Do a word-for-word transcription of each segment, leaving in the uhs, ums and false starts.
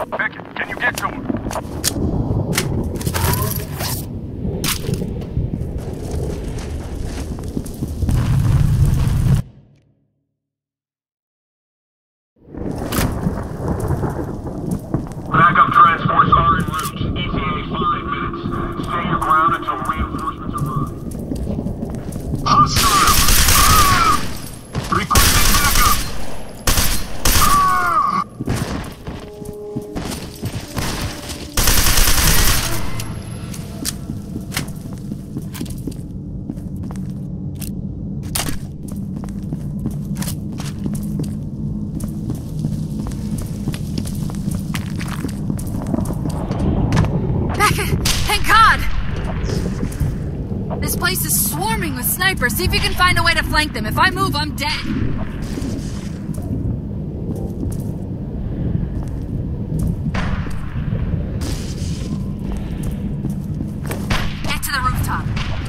Beckett, can you get to him? Backup transports are en route. E T A five minutes. Stay your ground until reinforcements arrive. Hostile! Ah! Requesting backup! Ah! Thank God! This place is swarming with snipers. See if you can find a way to flank them. If I move, I'm dead. Get to the rooftop.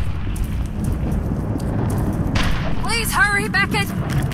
Please hurry, Beckett!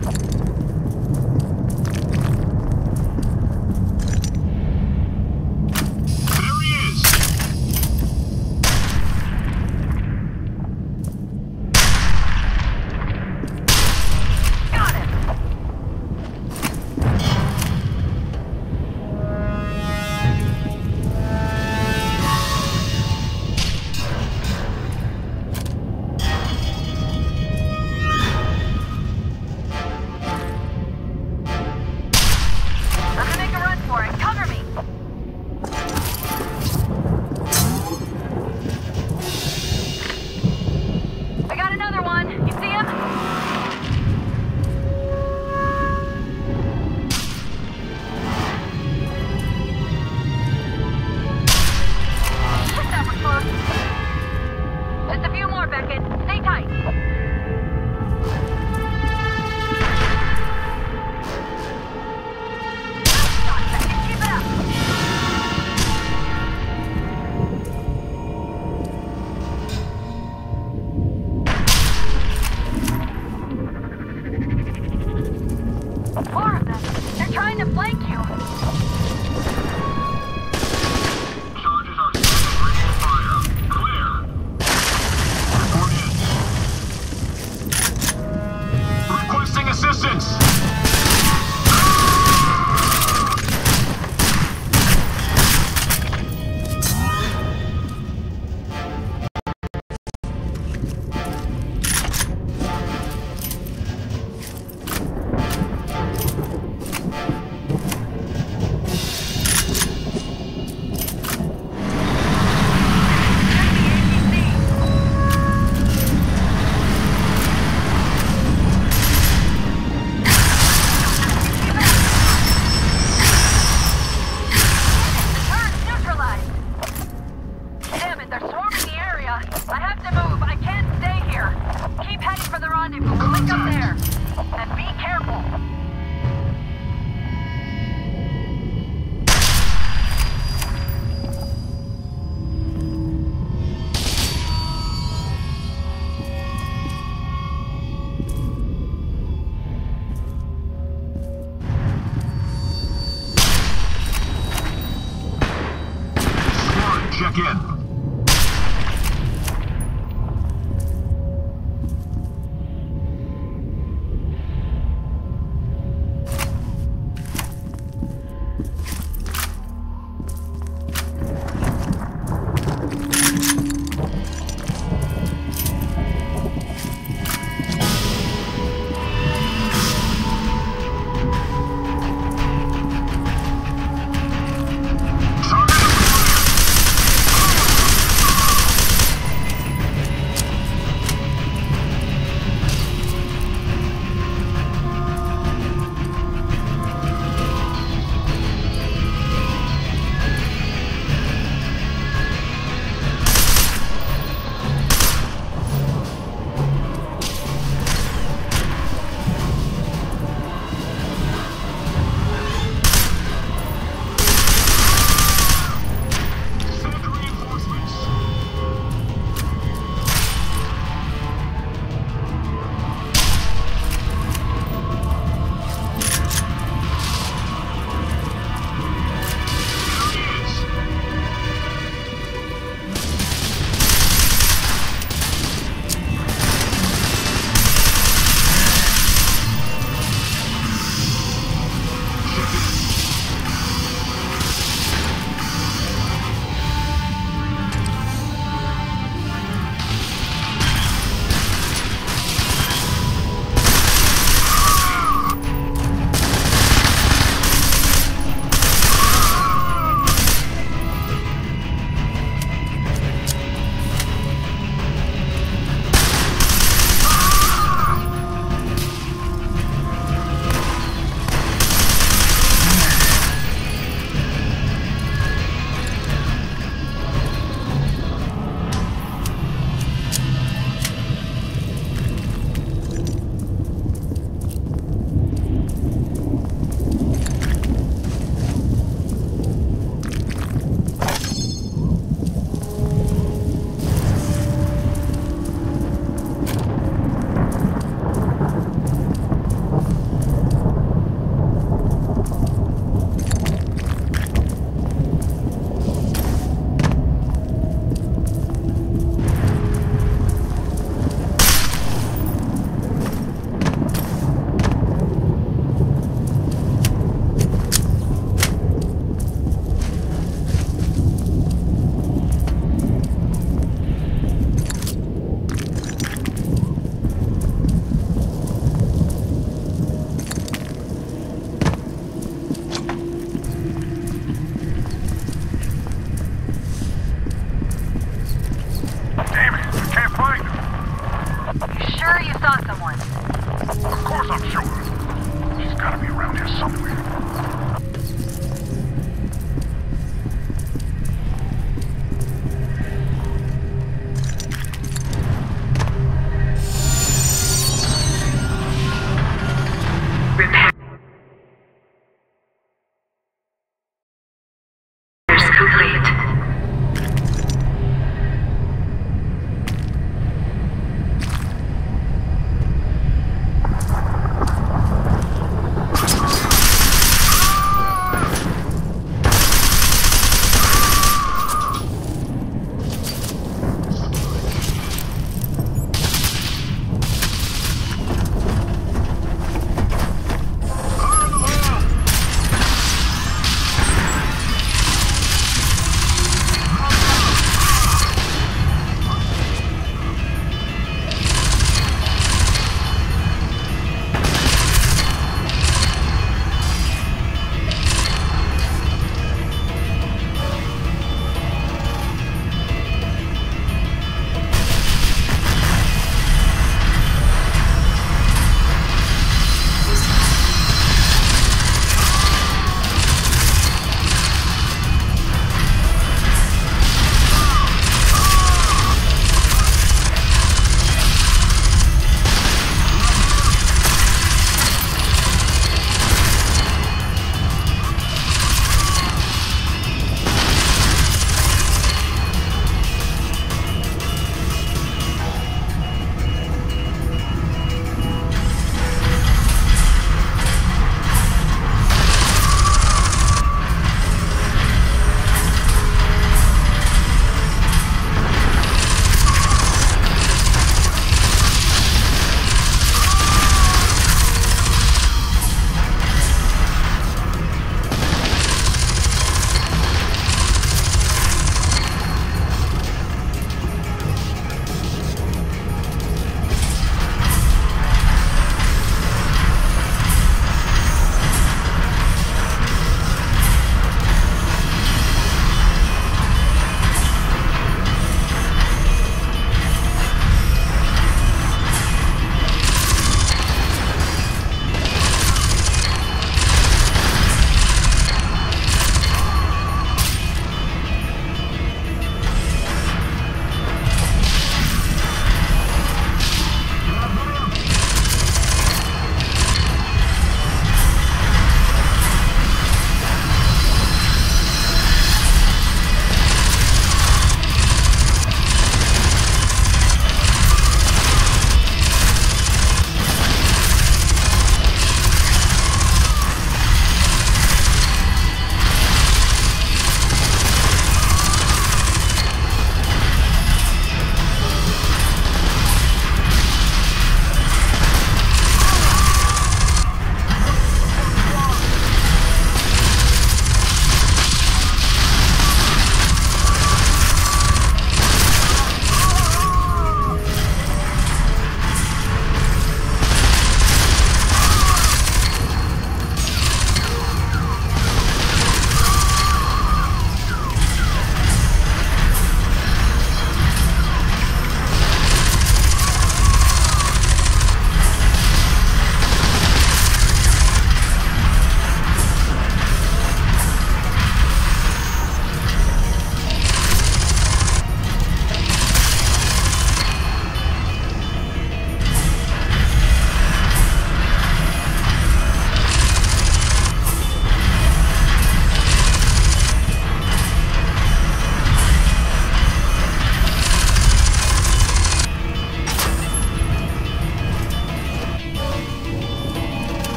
Check in. Target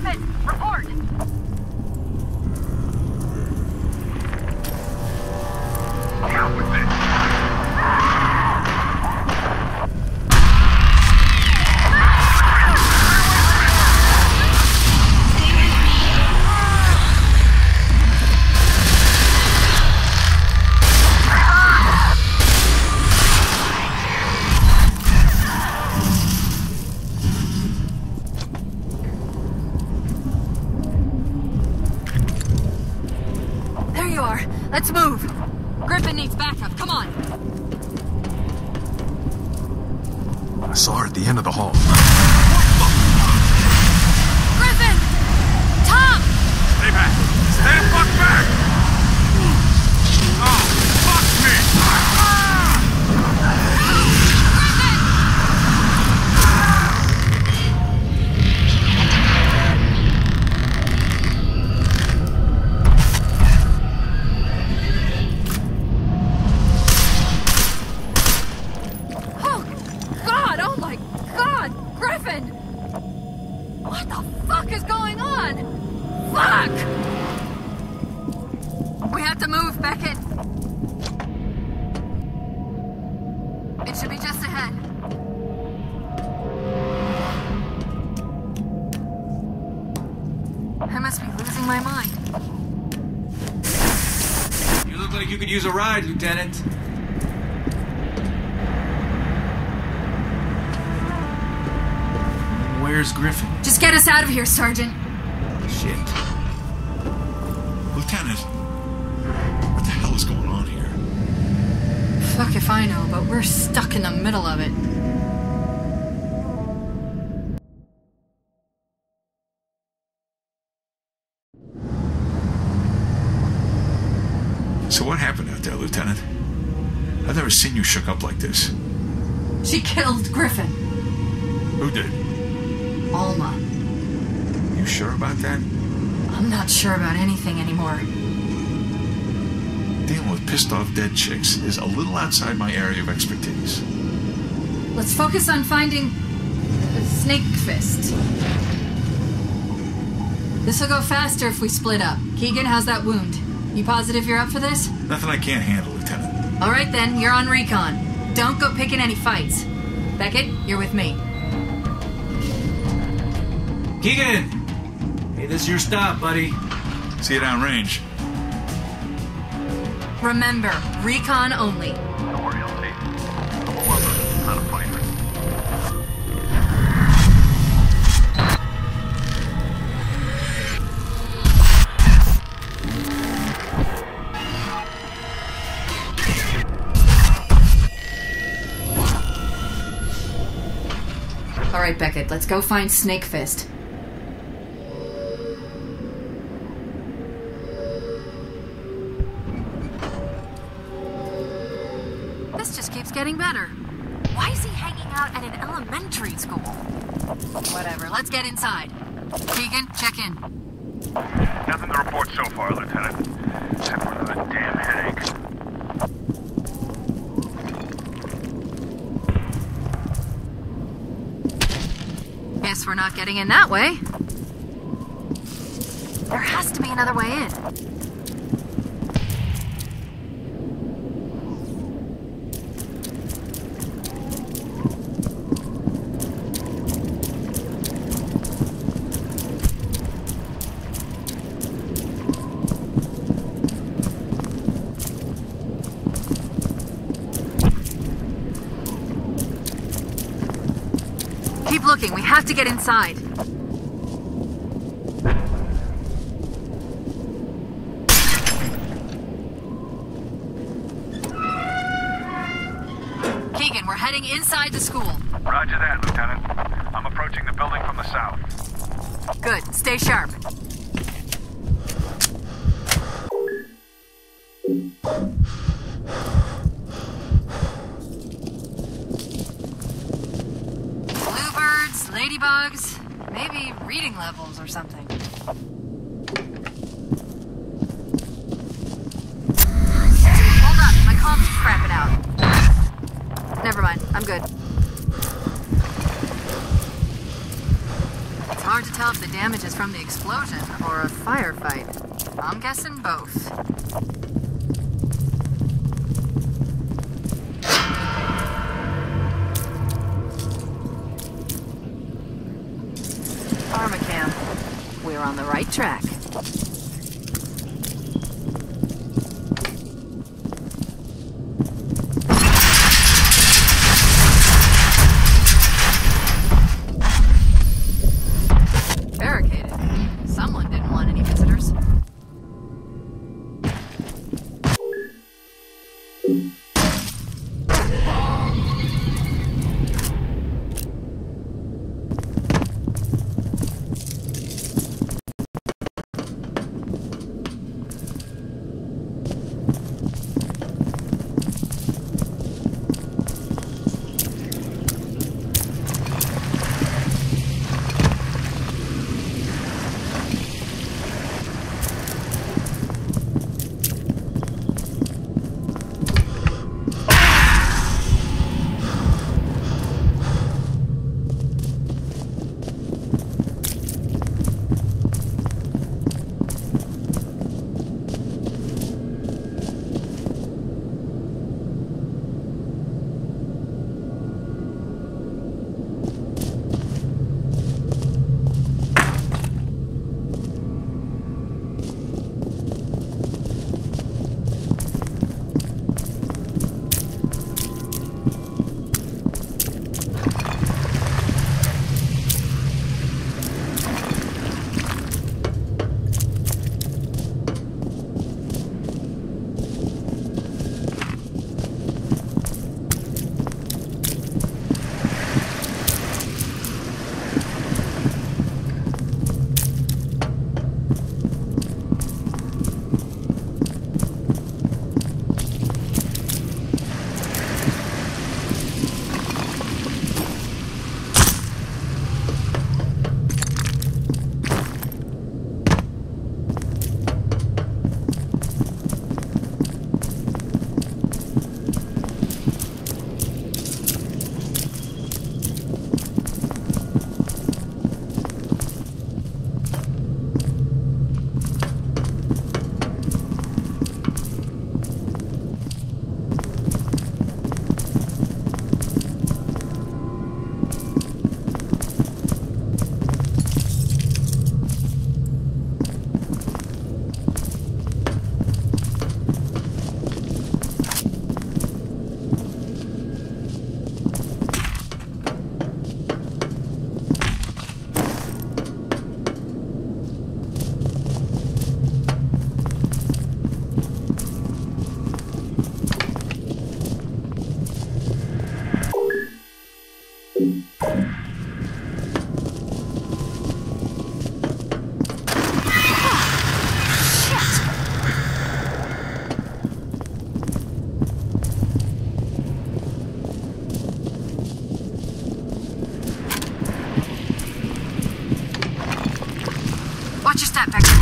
Griffin, report! Out with it. There you are. Let's move. Griffin needs backup. Come on. I saw her at the end of the hall. Griffin! Tom! Stay back. Stay the fuck back! Oh, fuck me! Oh, God! Oh, my God! Griffin! What the fuck is going on? Fuck! We have to move, Beckett. It should be just ahead. I must be losing my mind. You look like you could use a ride, Lieutenant. Where's Griffin? Just get us out of here, Sergeant. Shit. Lieutenant, what the hell is going on here? Fuck if I know, but we're stuck in the middle of it. So what happened out there, Lieutenant? I've never seen you shook up like this. She killed Griffin. Who did? Alma. You sure about that? I'm not sure about anything anymore. Dealing with pissed off dead chicks is a little outside my area of expertise. Let's focus on finding the Snake Fist. This'll go faster if we split up. Keegan, how's that wound? You positive you're up for this? Nothing I can't handle, Lieutenant. All right then, you're on recon. Don't go picking any fights. Beckett, you're with me. Keegan! Hey, this is your stop, buddy. See you downrange. Remember, recon only. Don't worry, I'll take it. I'm a lover, not a fighter. All right, Beckett, let's go find Snake Fist. This just keeps getting better. Why is he hanging out at an elementary school? Whatever, let's get inside. Keegan, check in. Nothing to report so far, Lieutenant. Except for another damn headache. Guess we're not getting in that way. There has to be another way in. Keep looking, we have to get inside. Keegan, we're heading inside the school. Roger that, Lieutenant. I'm approaching the building from the south. Good, stay sharp. Bluebirds, ladybugs, maybe reading levels or something. Hold up, my comms is crapping Never mind, I'm good. It's hard to tell if the damage is from the explosion or a firefight. I'm guessing both. Pharmacam. We're on the right track. Barricaded. Someone didn't want any visitors. Watch your step, Vector.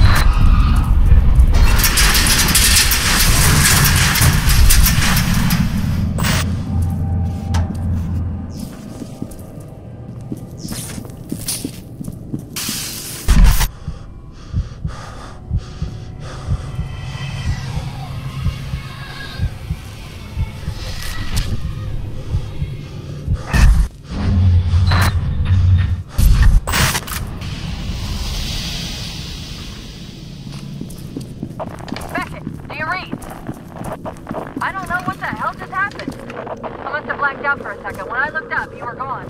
Out for a second. When I looked up, you were gone.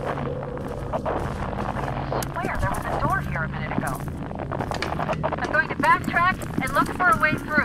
I swear there was a door here a minute ago. I'm going to backtrack and look for a way through.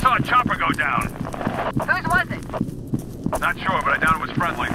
saw a chopper go down. Whose was it? Not sure, but I doubt it was friendly.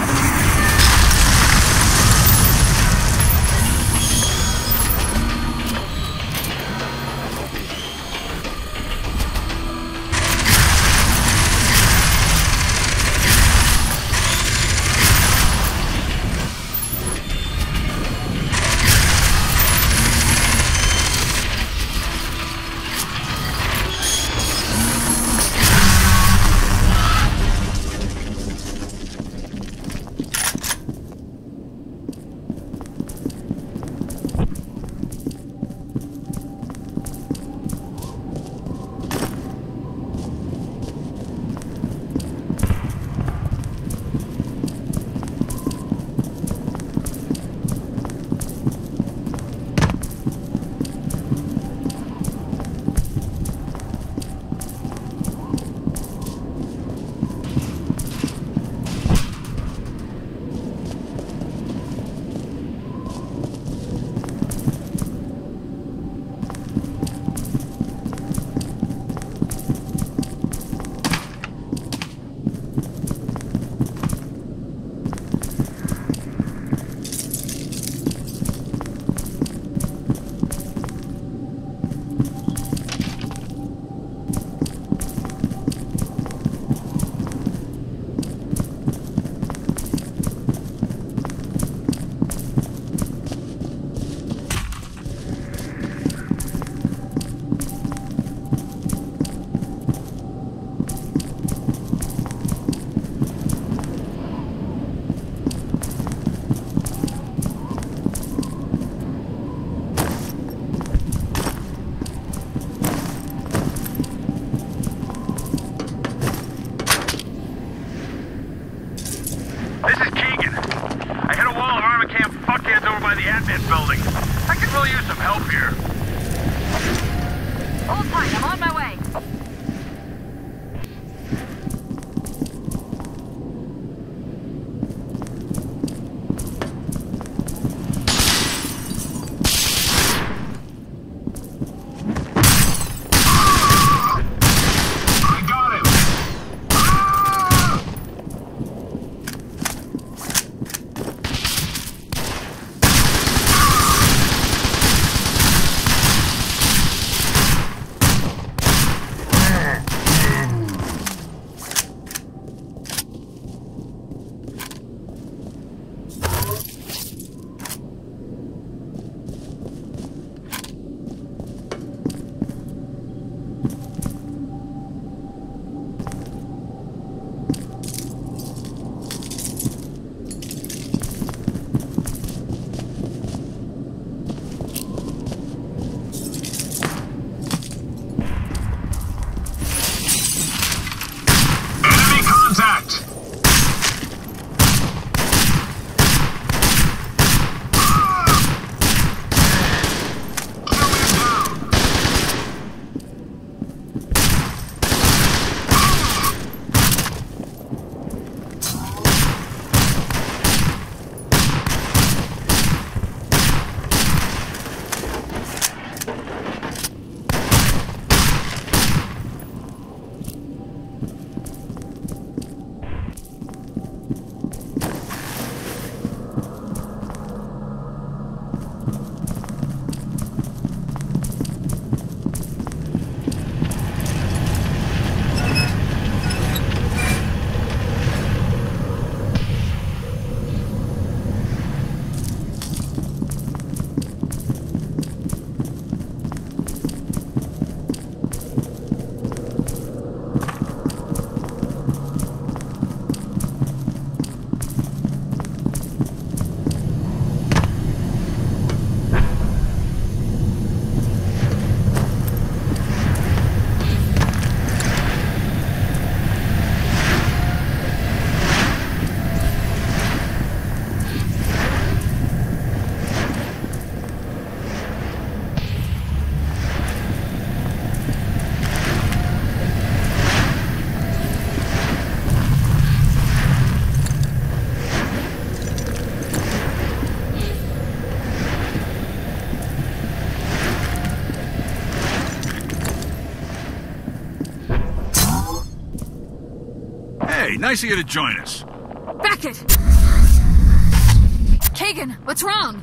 Building. I could really use some help here. Hold tight, I'm on my way. Nice of you to join us. Beckett! Kagan, what's wrong?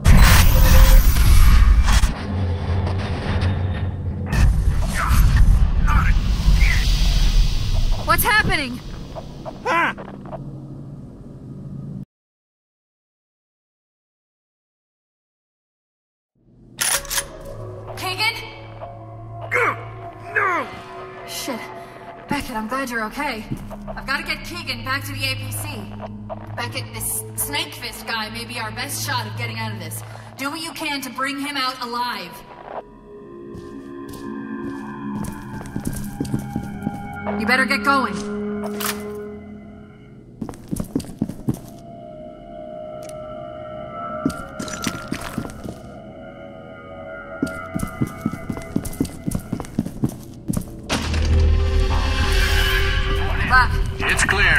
What's happening? Ah! Kagan? No! Shit. Beckett, I'm glad you're okay. I've got to get Keegan back to the A P C. Beckett, this Snake Fist guy may be our best shot of getting out of this. Do what you can to bring him out alive. You better get going. It's clear.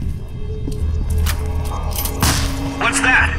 What's that?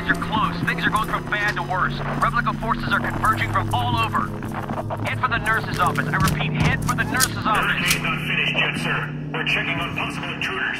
Skies are close. Things are going from bad to worse. Replica forces are converging from all over. Head for the nurse's office. I repeat, head for the nurse's office. Barricade's not finished yet, sir. We're checking on possible intruders.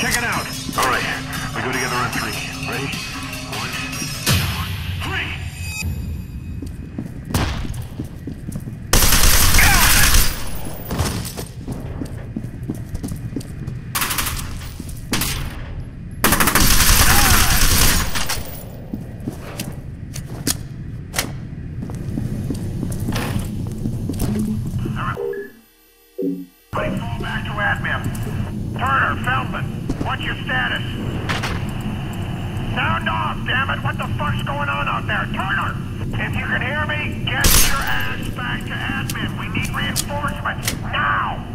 check it out. All right, we go together on three. Ready? One, two, three. Everybody fall back to admin. Turner, Feldman, what's your status? Sound off, damn it! What the fuck's going on out there? Turner! If you can hear me, get your ass back to admin. We need reinforcements. Now!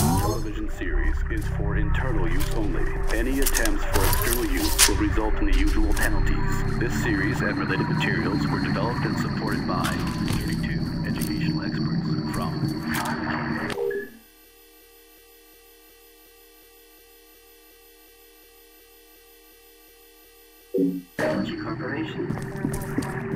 television series is for internal use only. Any attempts for external use will result in the usual penalties. This series and related materials were developed and supported by thirty-two educational experts from Energy Corporation.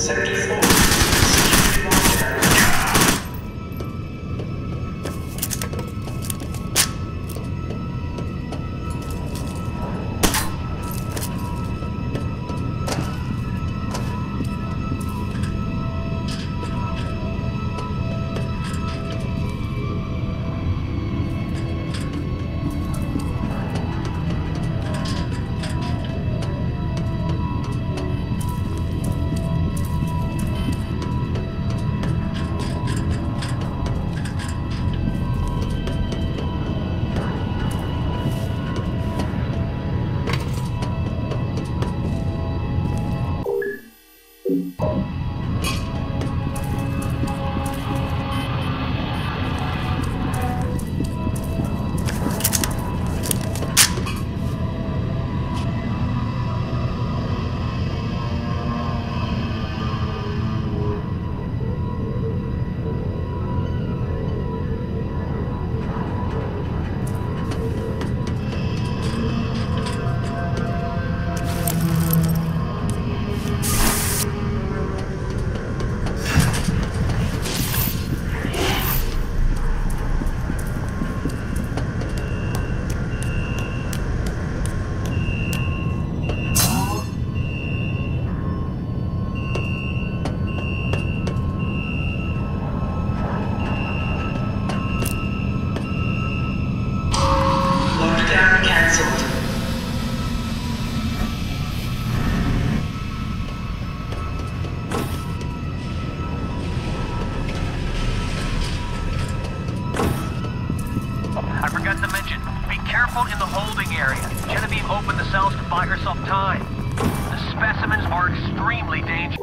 Sector four. Security monitor. Lockdown cancelled. I forgot to mention, be careful in the holding area. Genevieve opened the cells to buy herself time. The specimens are extremely dangerous.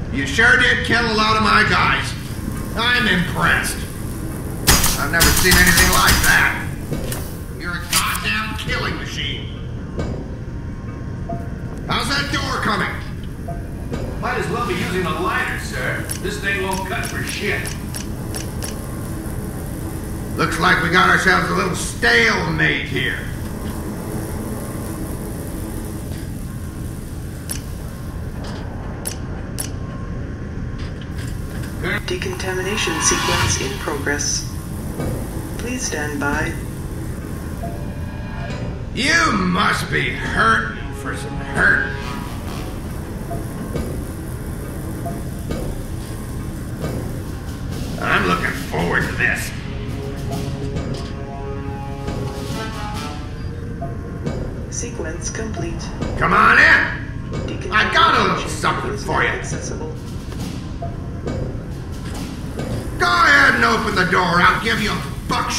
You sure did kill a lot of my guys. I'm impressed. I've never seen anything like that. You're a goddamn killing machine. How's that door coming? Might as well be using a lighter, sir. This thing won't cut for shit. Looks like we got ourselves a little stalemate here. Decontamination sequence in progress. Please stand by. You must be hurting for some hurt. I'm looking forward to this. Sequence complete. Come on in. I got a little something for you. Accessible. Go ahead and open the door. I'll give you a buck.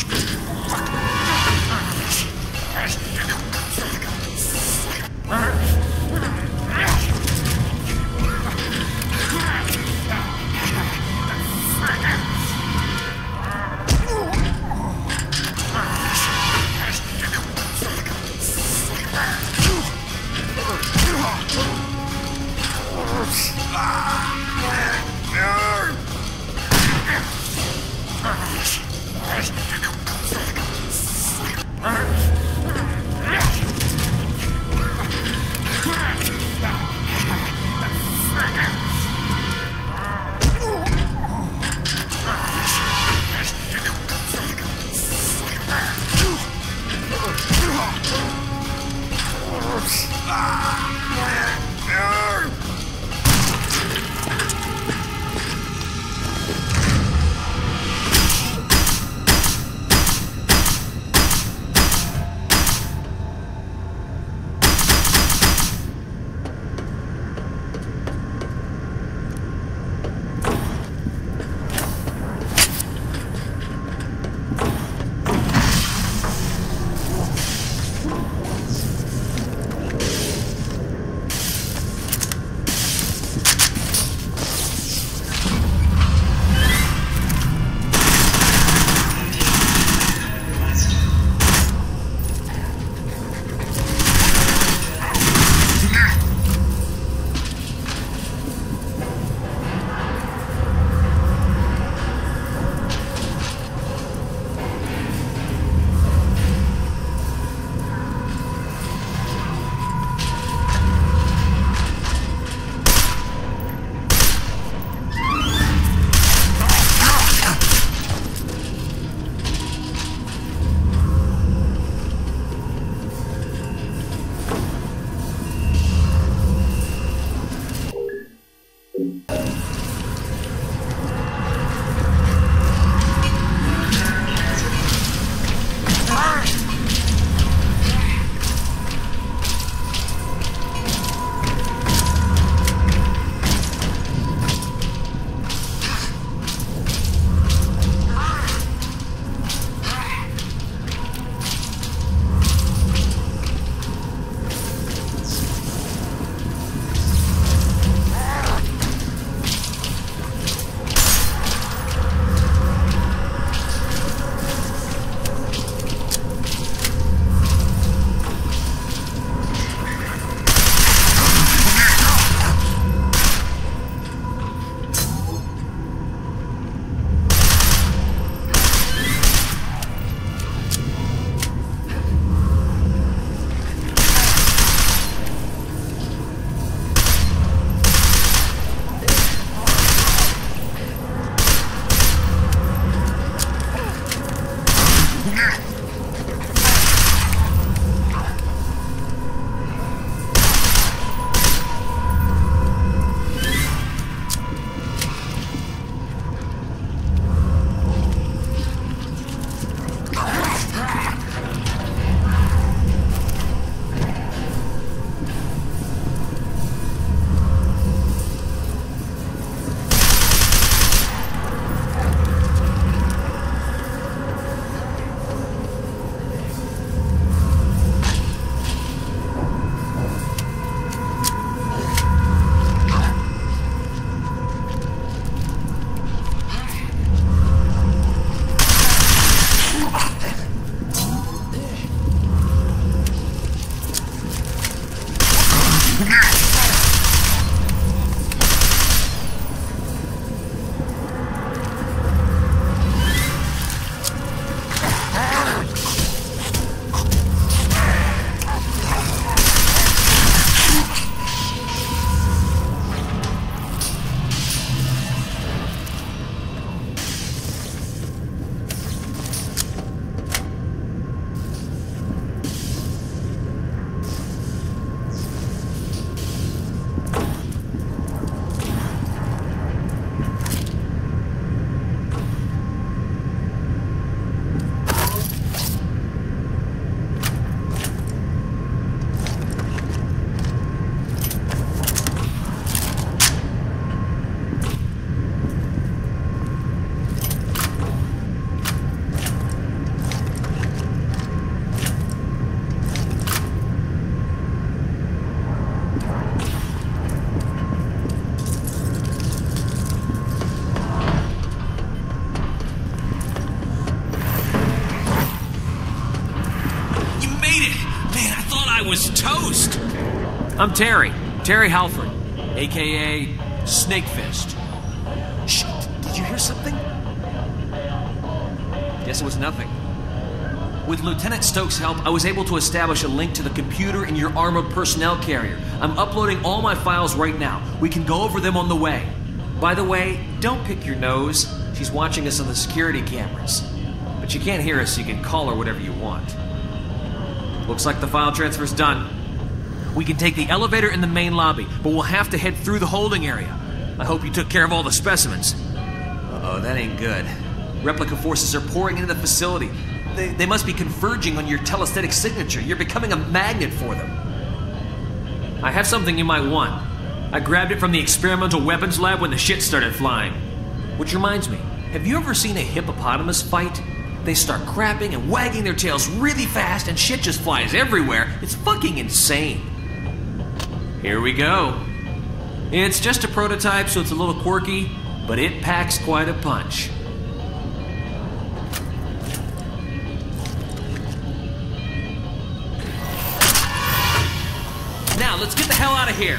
I'm Terry. Terry Halford, a k a. Snakefist. Shh, did you hear something? Guess it was nothing. With Lieutenant Stokes' help, I was able to establish a link to the computer in your armored personnel carrier. I'm uploading all my files right now. We can go over them on the way. By the way, don't pick your nose. She's watching us on the security cameras. But she can't hear us, so you can call her whatever you want. Looks like the file transfer's done. We can take the elevator in the main lobby, but we'll have to head through the holding area. I hope you took care of all the specimens. Uh-oh, that ain't good. Replica forces are pouring into the facility. They, they must be converging on your telesthetic signature. You're becoming a magnet for them. I have something you might want. I grabbed it from the experimental weapons lab when the shit started flying. Which reminds me, have you ever seen a hippopotamus fight? They start crapping and wagging their tails really fast and shit just flies everywhere. It's fucking insane. Here we go. It's just a prototype, so it's a little quirky, but it packs quite a punch. Now, let's get the hell out of here.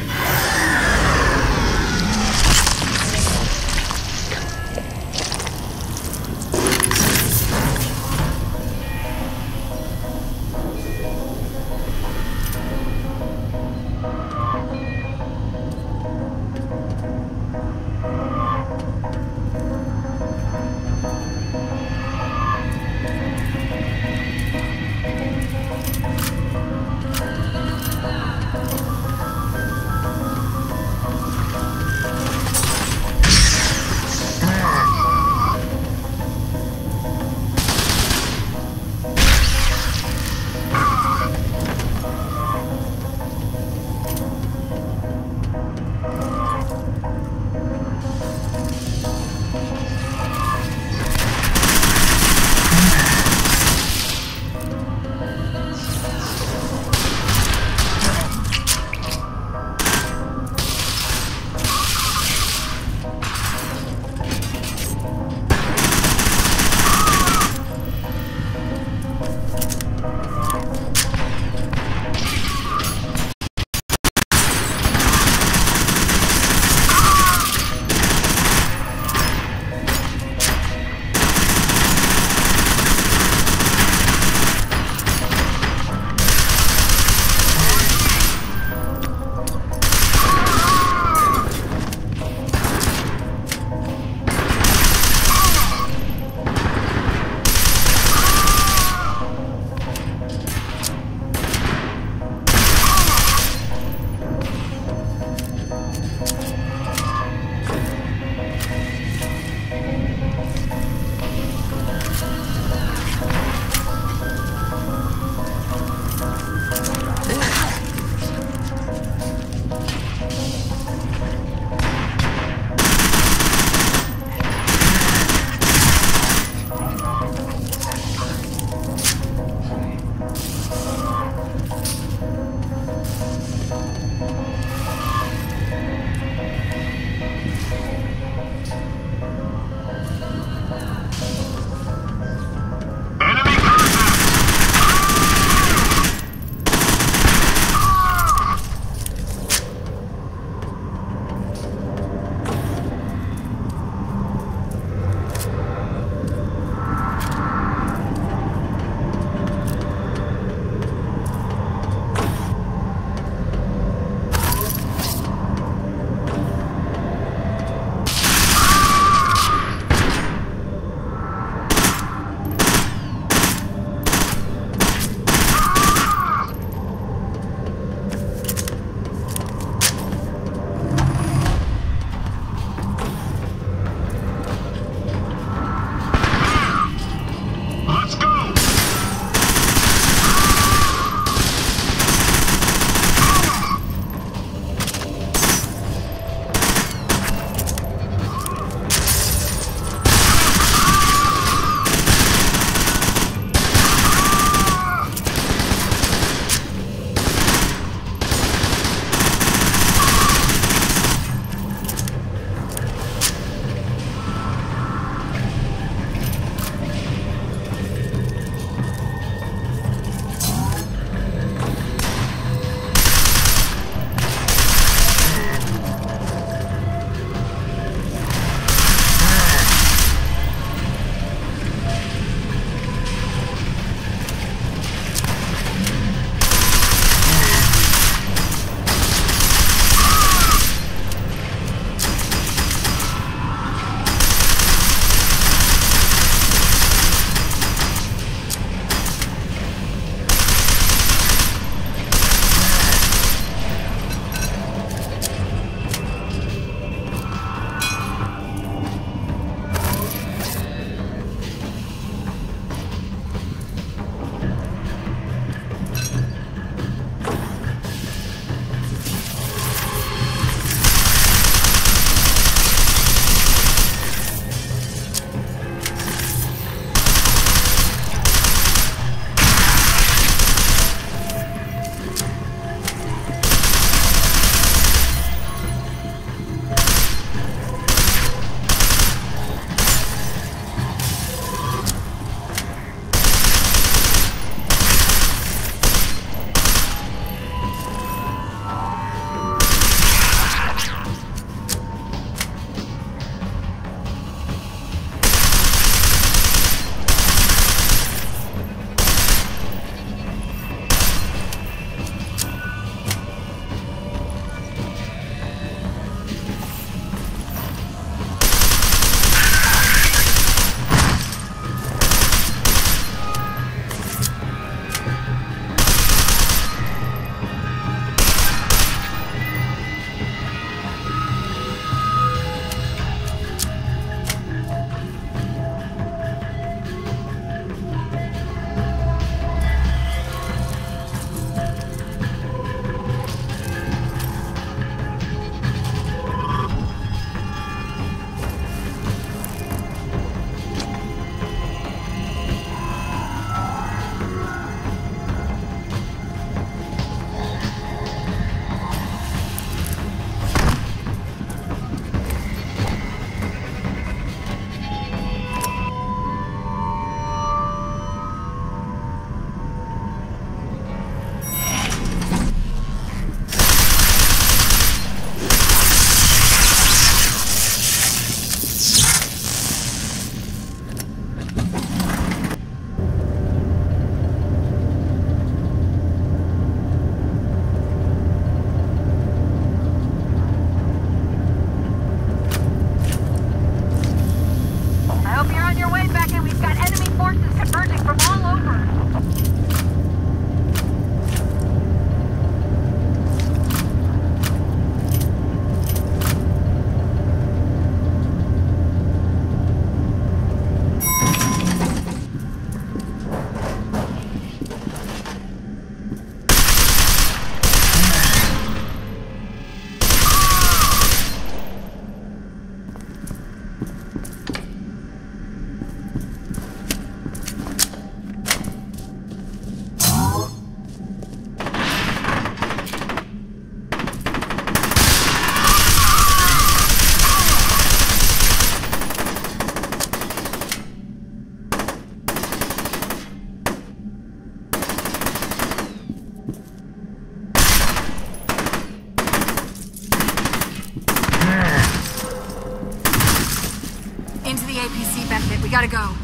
gotta go.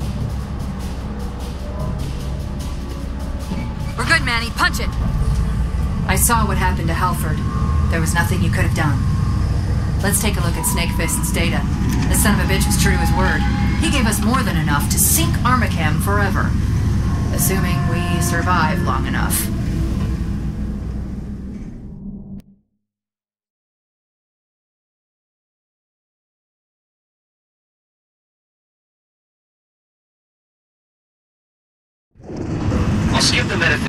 We're good, Manny. Punch it. I saw what happened to Halford. There was nothing you could have done. Let's take a look at Snakefist's data. This son of a bitch was true to his word. He gave us more than enough to sink Armacham forever. Assuming we survive long enough. I'll skip the metaphysics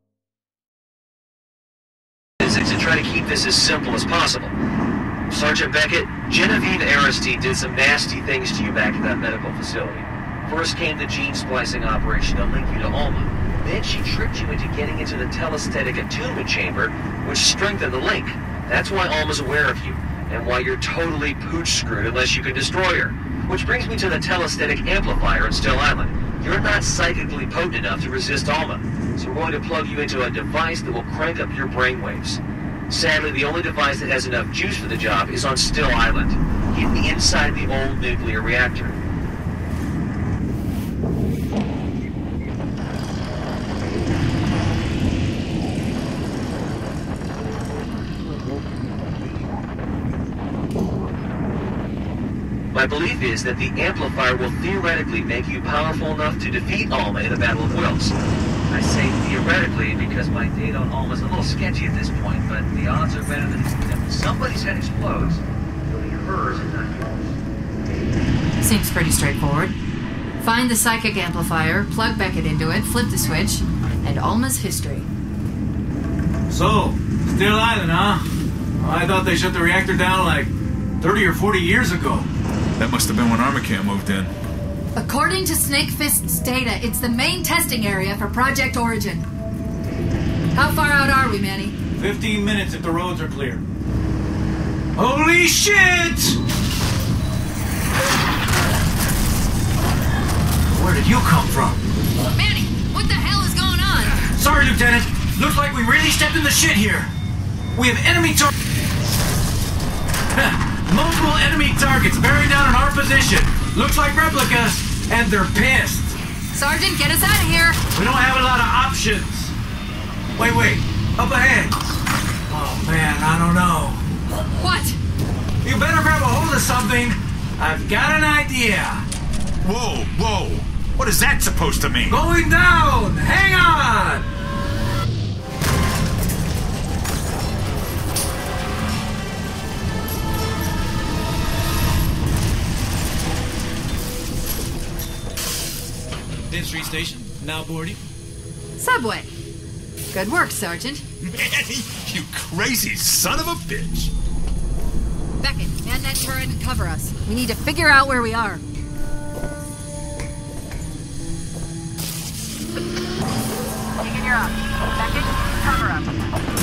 and try to keep this as simple as possible. Sergeant Beckett, Genevieve Aristide did some nasty things to you back at that medical facility. First came the gene splicing operation to link you to Alma. Then she tricked you into getting into the telesthetic attunement chamber, which strengthened the link. That's why Alma's aware of you, and why you're totally pooch screwed unless you can destroy her. Which brings me to the telesthetic amplifier in Still Island. You're not psychically potent enough to resist Alma, so we're going to plug you into a device that will crank up your brainwaves. Sadly, the only device that has enough juice for the job is on Still Island, hidden inside the old nuclear reactor. My belief is that the amplifier will theoretically make you powerful enough to defeat Alma in a battle of wills. I say theoretically because my data on Alma's a little sketchy at this point, but the odds are better than that when somebody's head explodes, it'll be hers and not yours. Seems pretty straightforward. Find the psychic amplifier, plug Beckett into it, flip the switch, and Alma's history. So, Still Island, huh? I thought they shut the reactor down like thirty or forty years ago. That must have been when Armacham moved in. According to Snakefist's data, it's the main testing area for Project Origin. How far out are we, Manny? Fifteen minutes if the roads are clear. Holy shit! Where did you come from? Manny, what the hell is going on? Sorry, Lieutenant. Looks like we really stepped in the shit here. We have enemy tar- Multiple enemy targets bearing down on our position. Looks like replicas, and they're pissed. Sergeant, get us out of here. We don't have a lot of options. Wait, wait. Up ahead. Oh, man, I don't know. What? You better grab a hold of something. I've got an idea. Whoa, whoa. What is that supposed to mean? Going down. Hang on. Dent Street Station, now boarding. Subway. Good work, Sergeant. Manny, you crazy son of a bitch. Beckett, man that turret and cover us. We need to figure out where we are. Keegan, you're up. Beckett, cover up.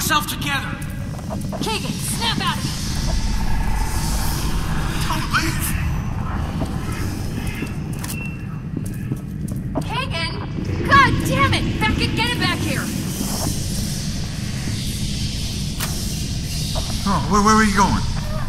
yourself together! Keegan, snap out of it! Don't leave! Keegan! God damn it! Beckett, get it back here! Oh, where, where are you going?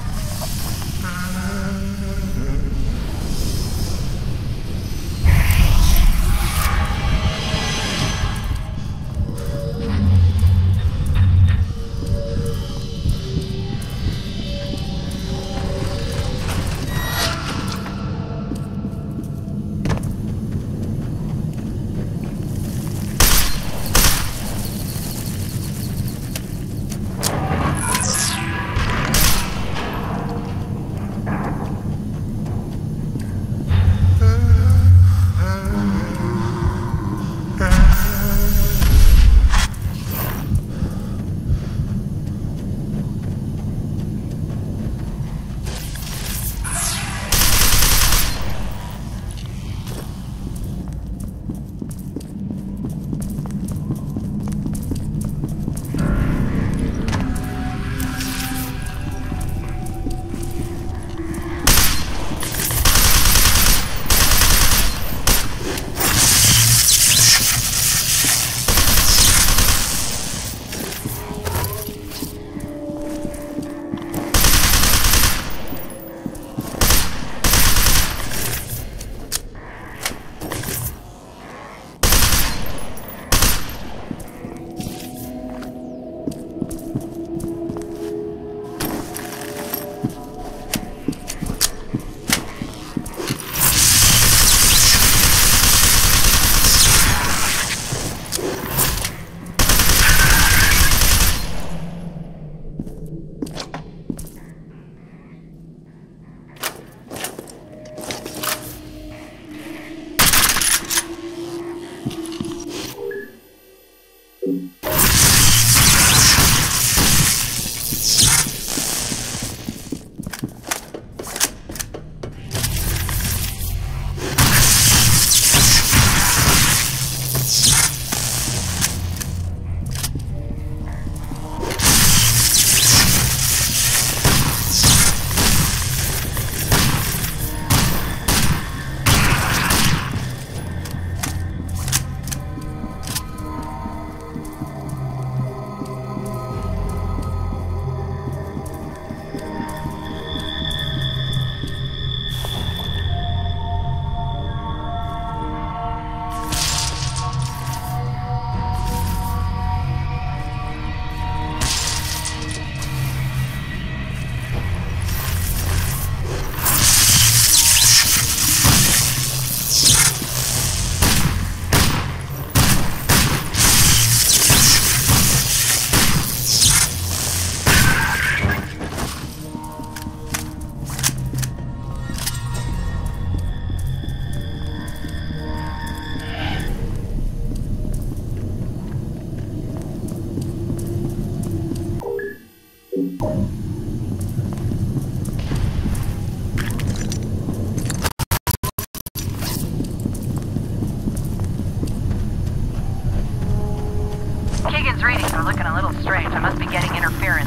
Keegan's readings are looking a little strange. I must be getting interference.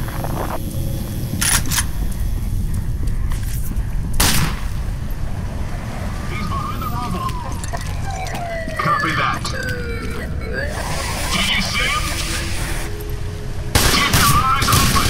He's behind the rubble. Copy that. Did you see him? Keep your eyes open.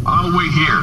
I'll wait here.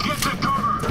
Get to cover!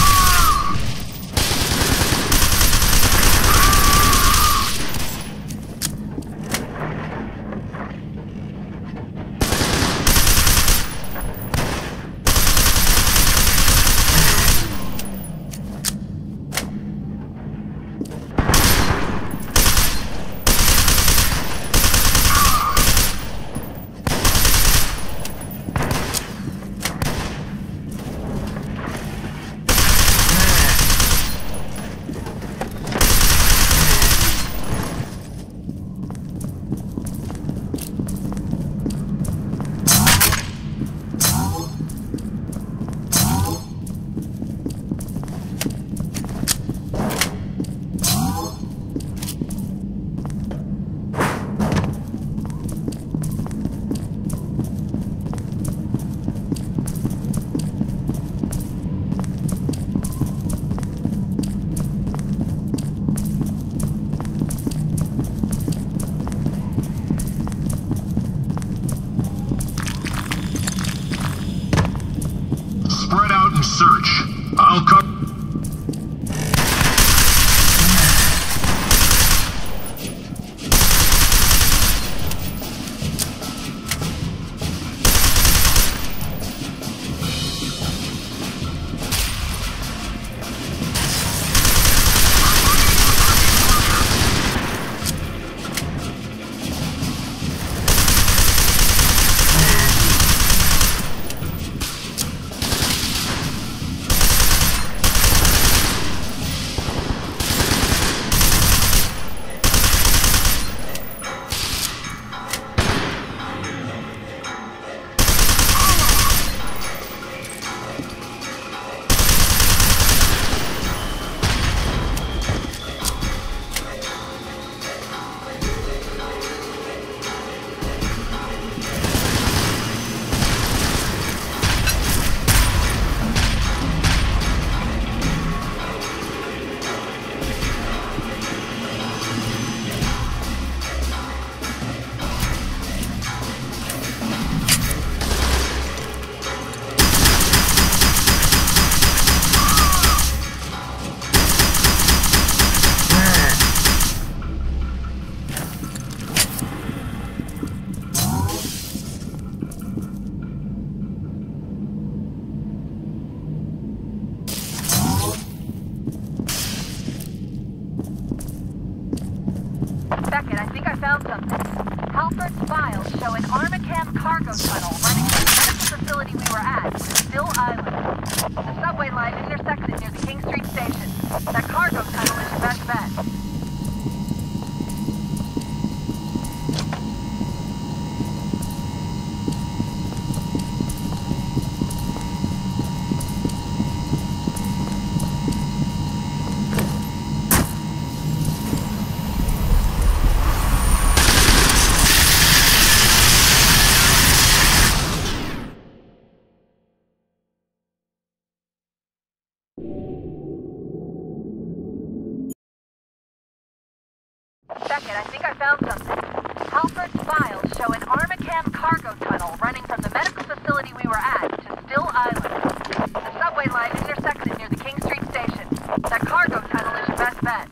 Spread out and search. I'll cover. Beckett, I think I found something. Halford's files show an Armacam cargo tunnel running from the medical facility we were at to Still Island. The subway line intersects it near the King Street station. That cargo tunnel is your best bet. Beckett, I think I found something. Halford's files show an Armacam cargo tunnel running from the medical facility we were at to Still Island. The subway line intersects it near the King Street station. That cargo tunnel is your best bet.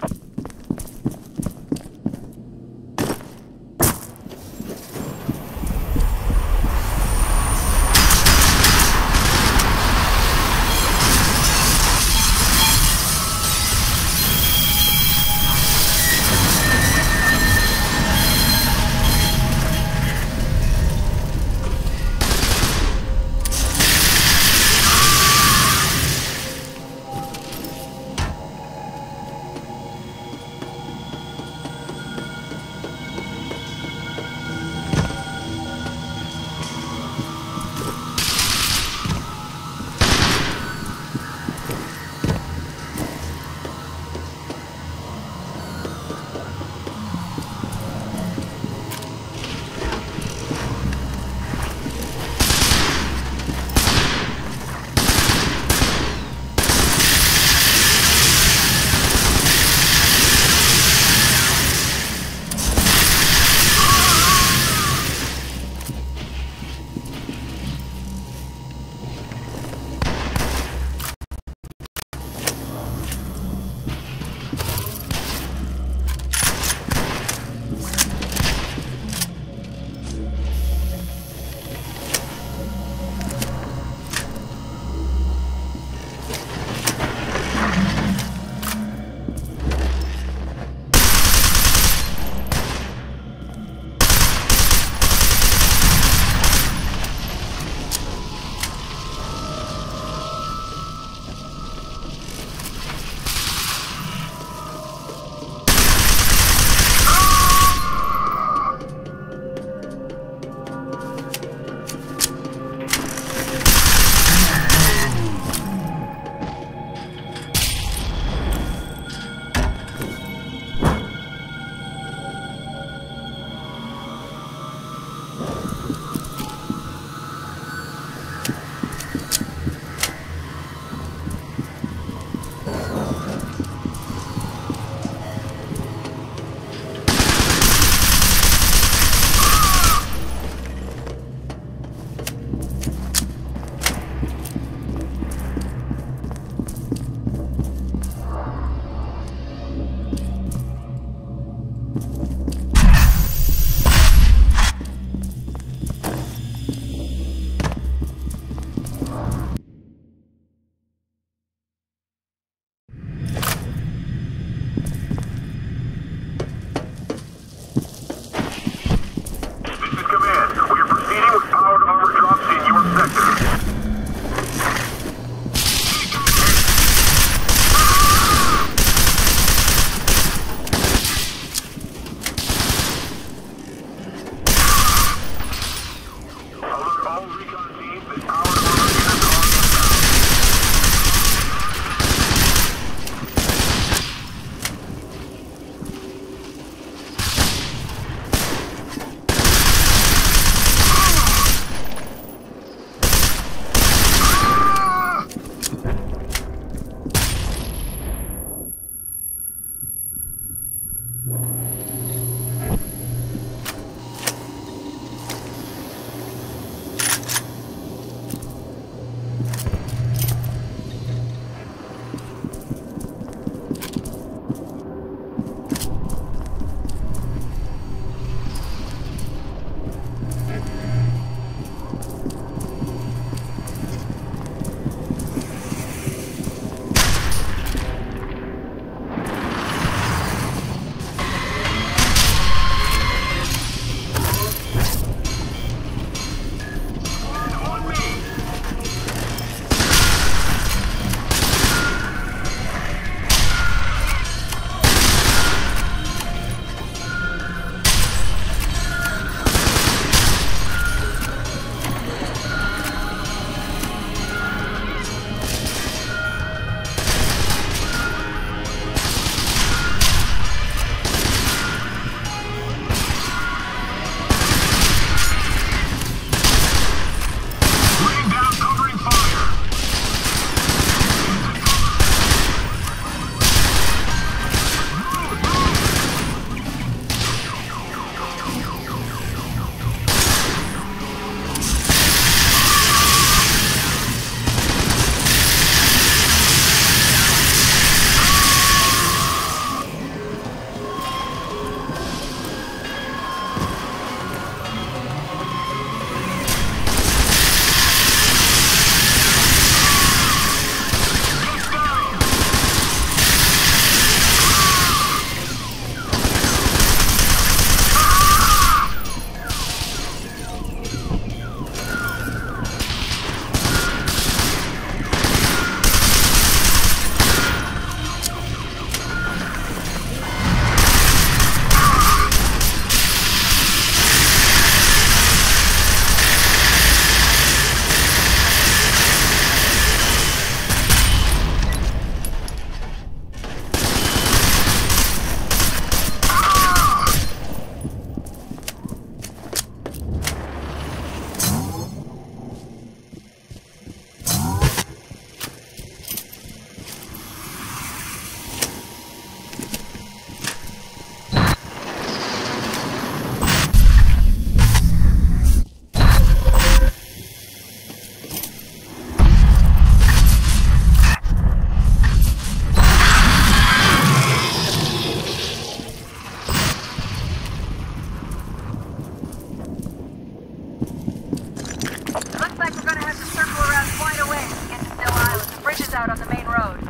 on the main road.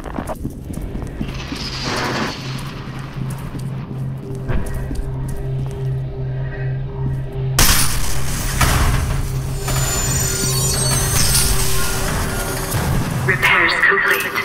Repairs complete.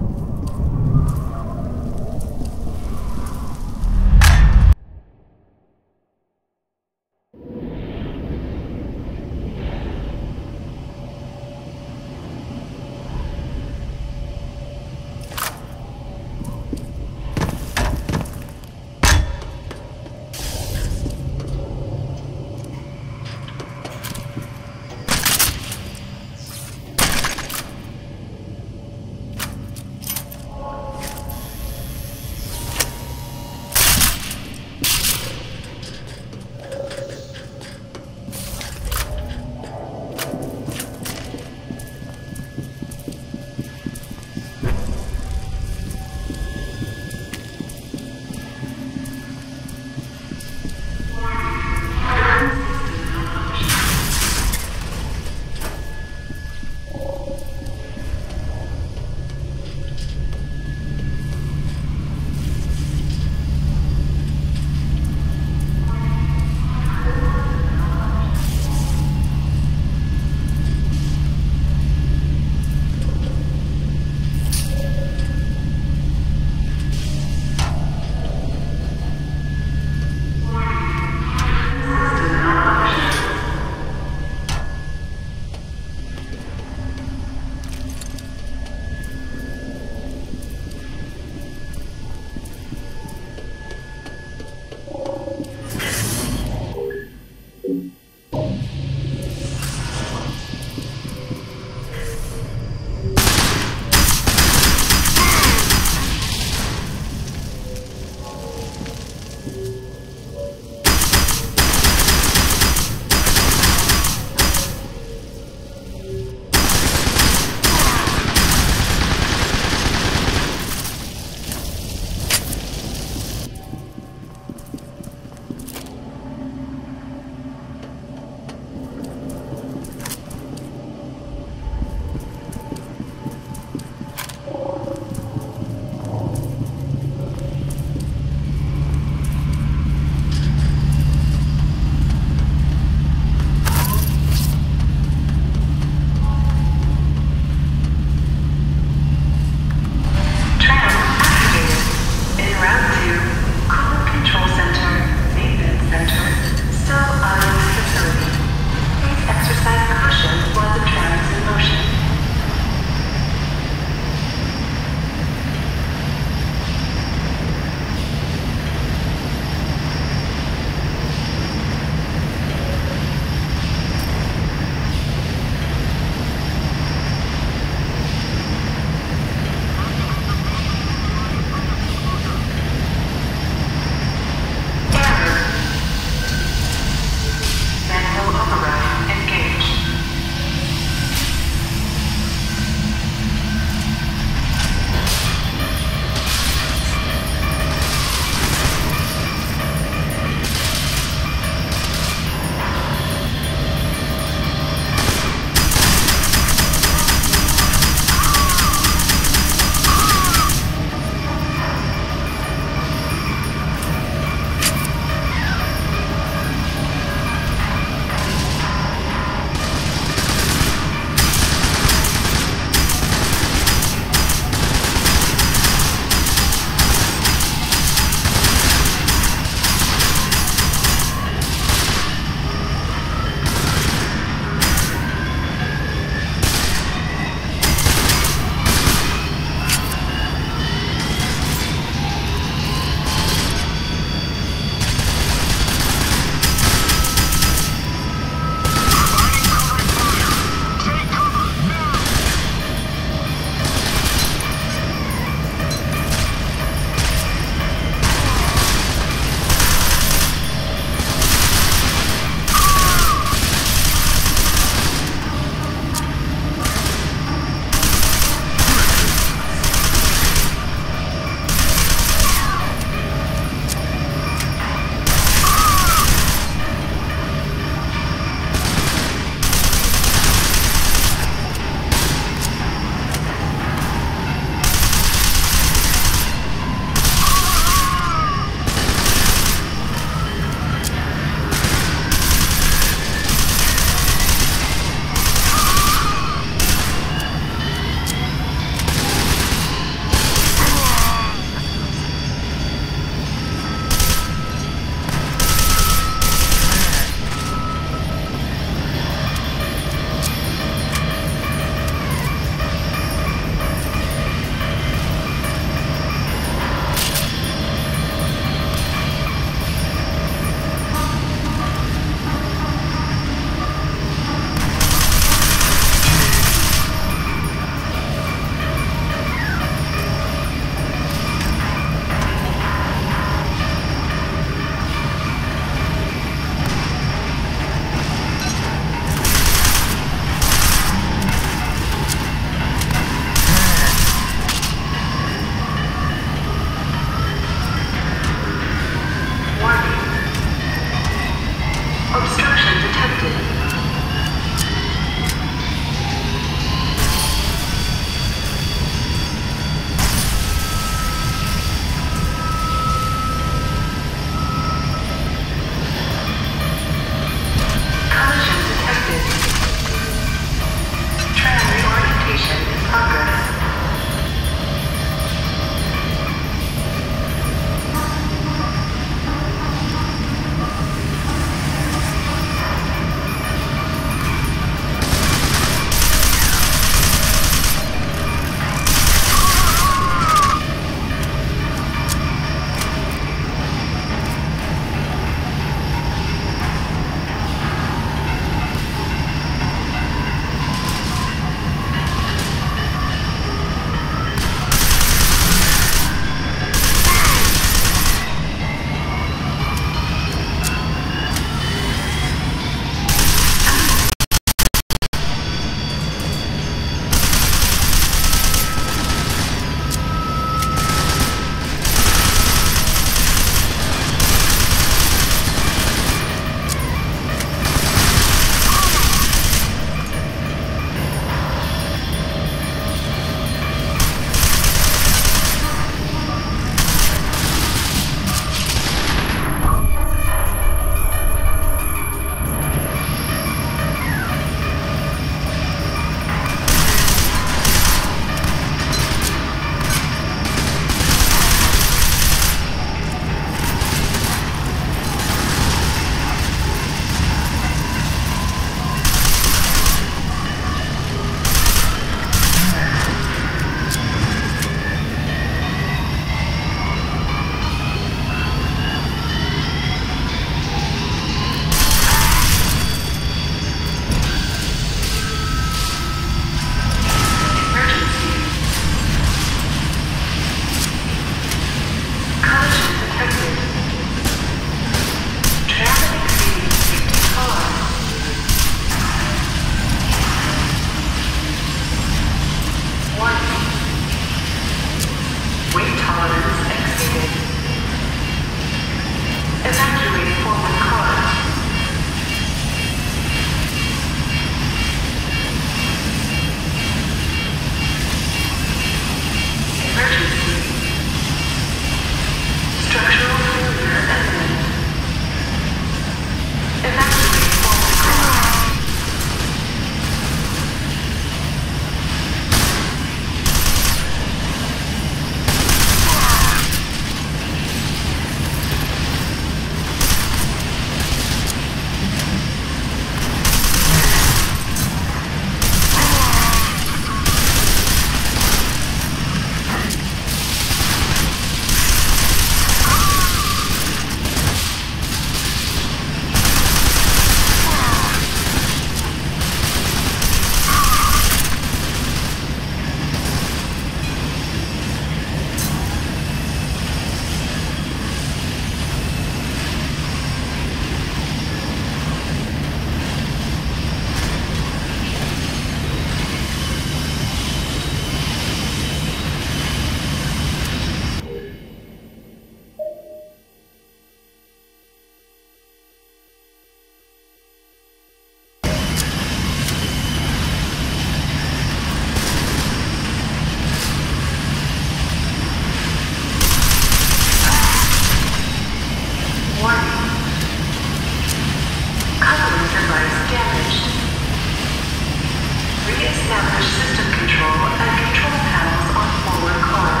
Reestablish system control and control panels on forward car.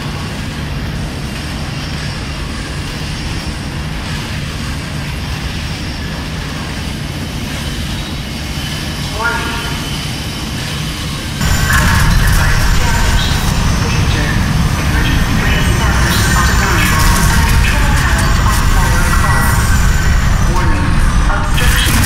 Warning. Custom device damaged. Danger. Emergency reestablish system control and control panels on forward car. Warning. Obstruction.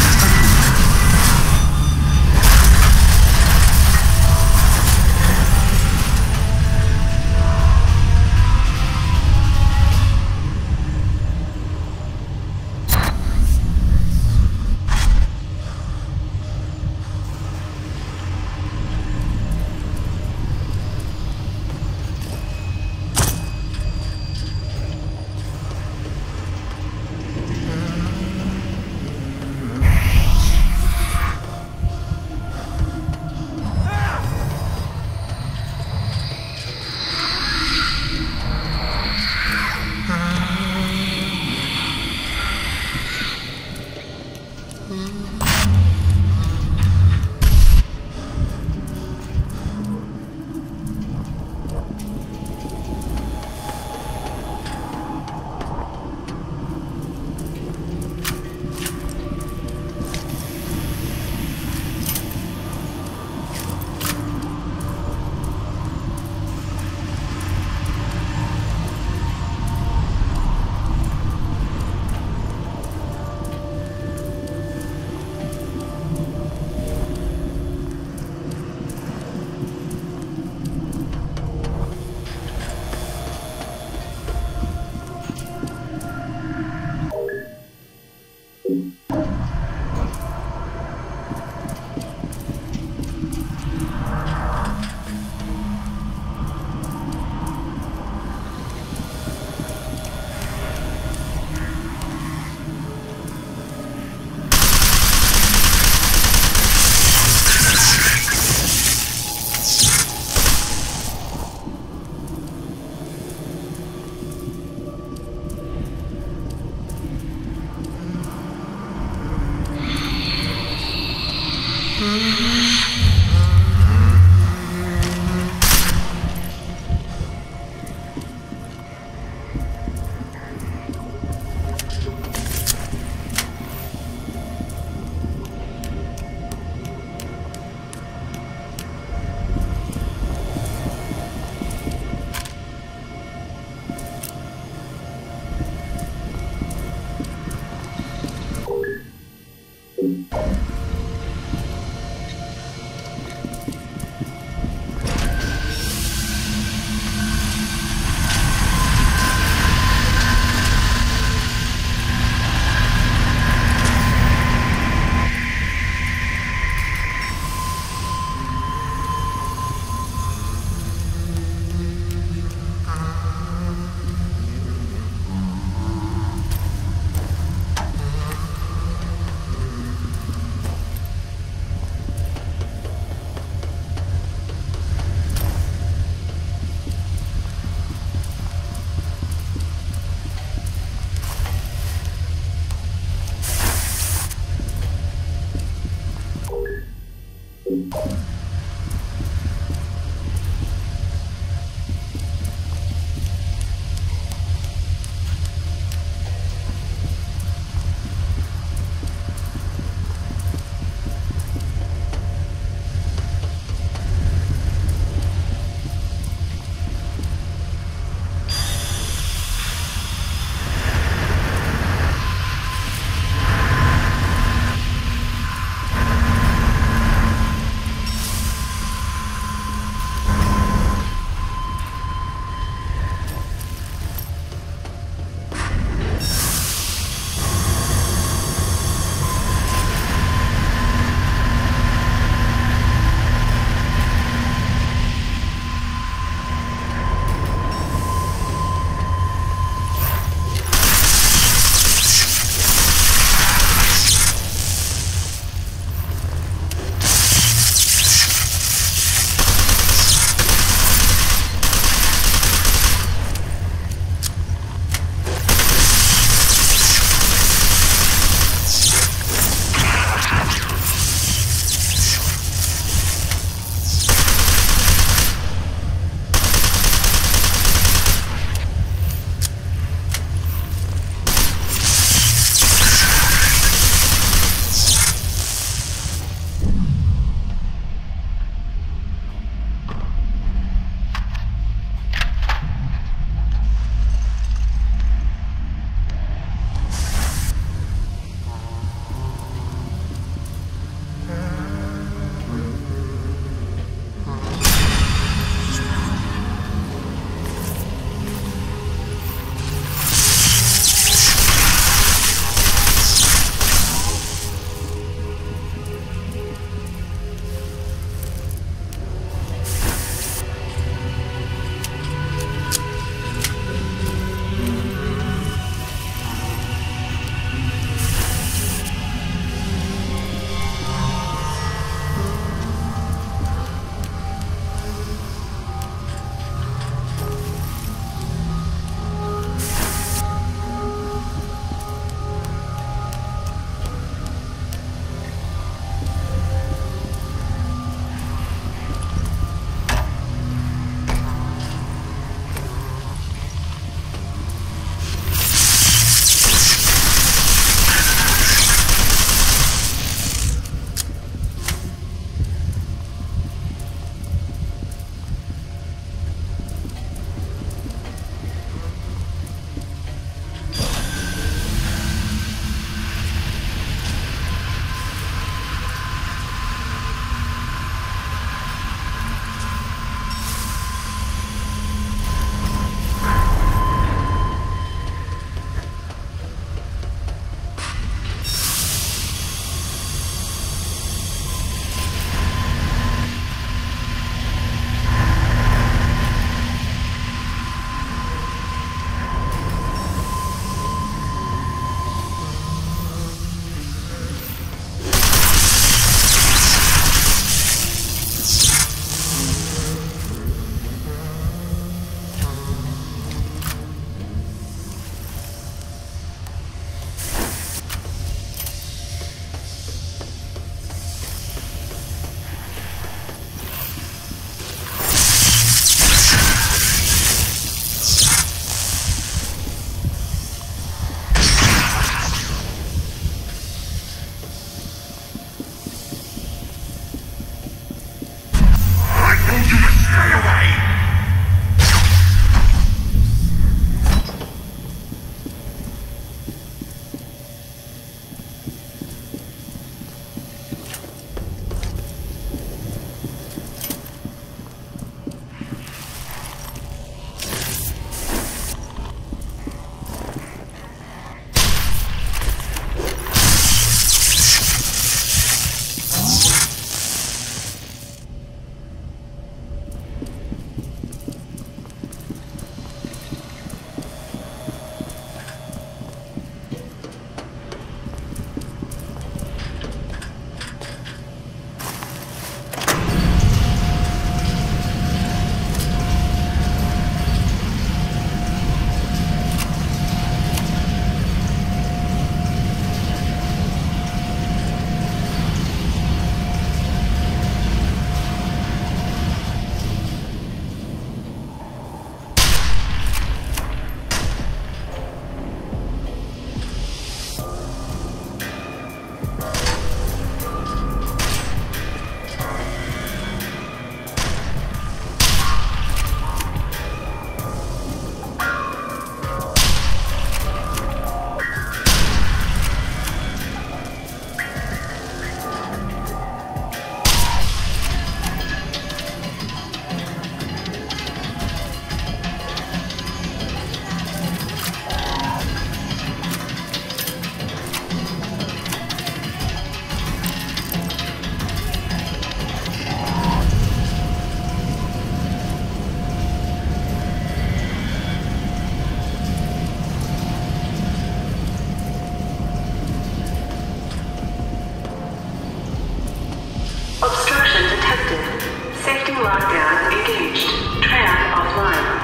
lockdown engaged. Tram offline.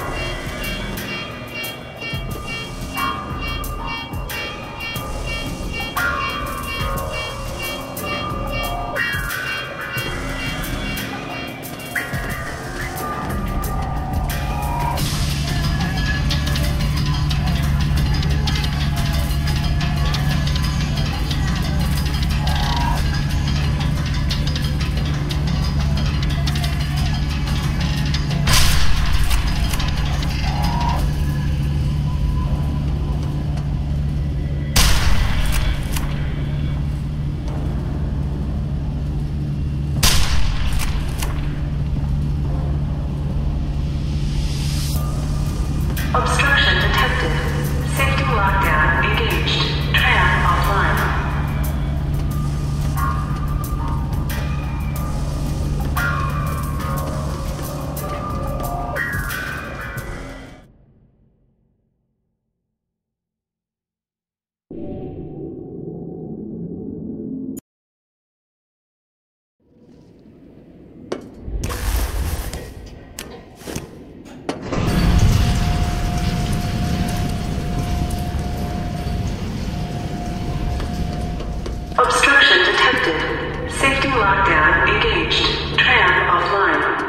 Obstruction detected. Safety lockdown engaged. Tram offline. Obstruction detected. Safety lockdown engaged. Tram offline.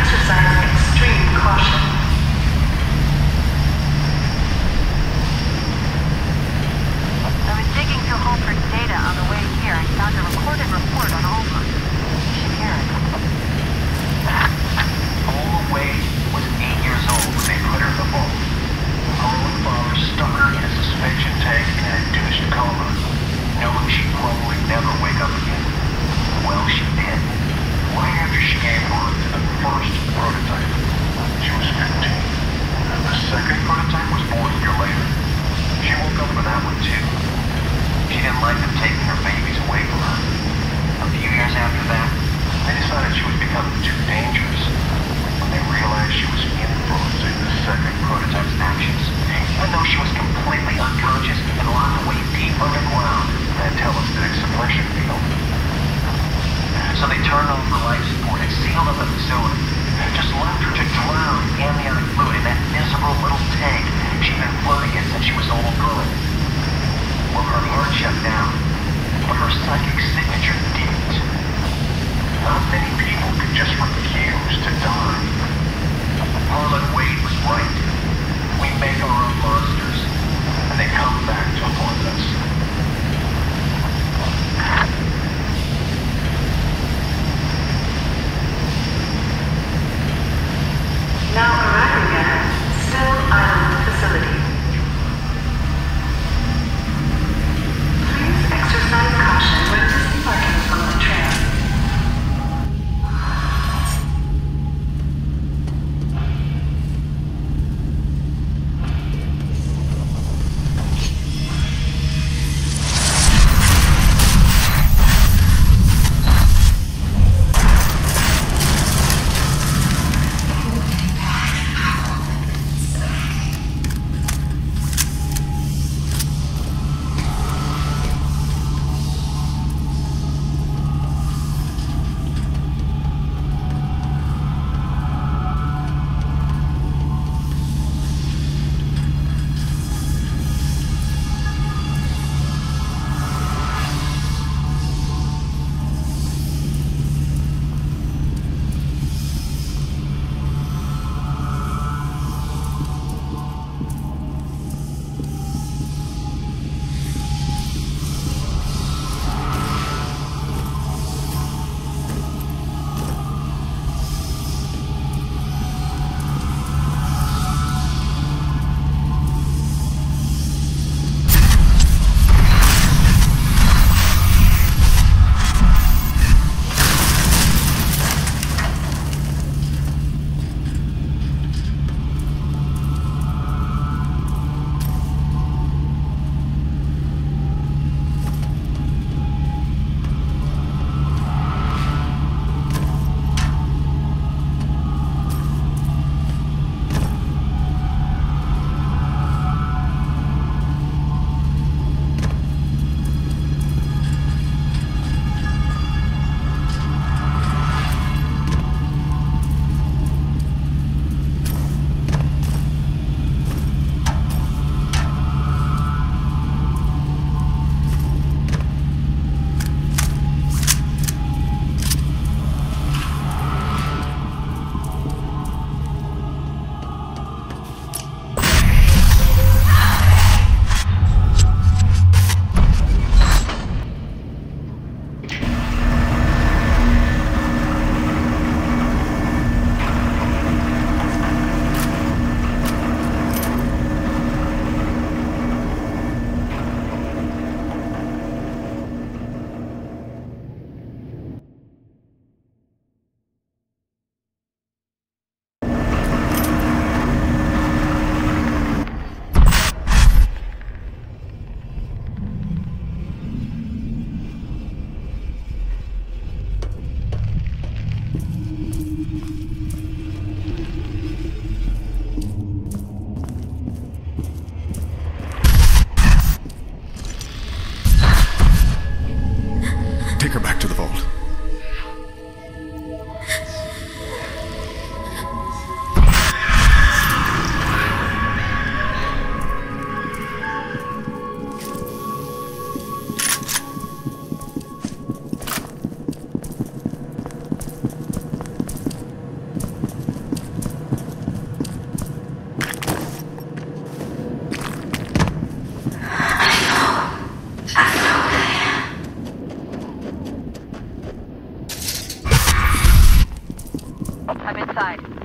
exercise extreme caution. I was digging through Halford's data on the way here and found a recorded report on Alma. You should hear it. Alma Wade was eight years old when they put her in the vault. Her own father stuck her in a suspension tank in an induced coma, knowing she'd probably never wake up again. Well, she did. Right after she gave birth to the first prototype, she was fifteen. The second prototype was born a year later. She woke up for that one too. She didn't like them taking her babies away from her. A few years after that, they decided she was becoming too dangerous. When they realized she was influencing the second prototype's actions, even though she was completely unconscious and locked away deep underground in a telesthetic suppression field. So they turned off her life support and sealed up the facility. Just left her to drown in amniotic fluid in that miserable little tank she'd been floating in since she was a little girl. Well, her heart shut down, but her psychic signature didn't. Not many people could just refuse to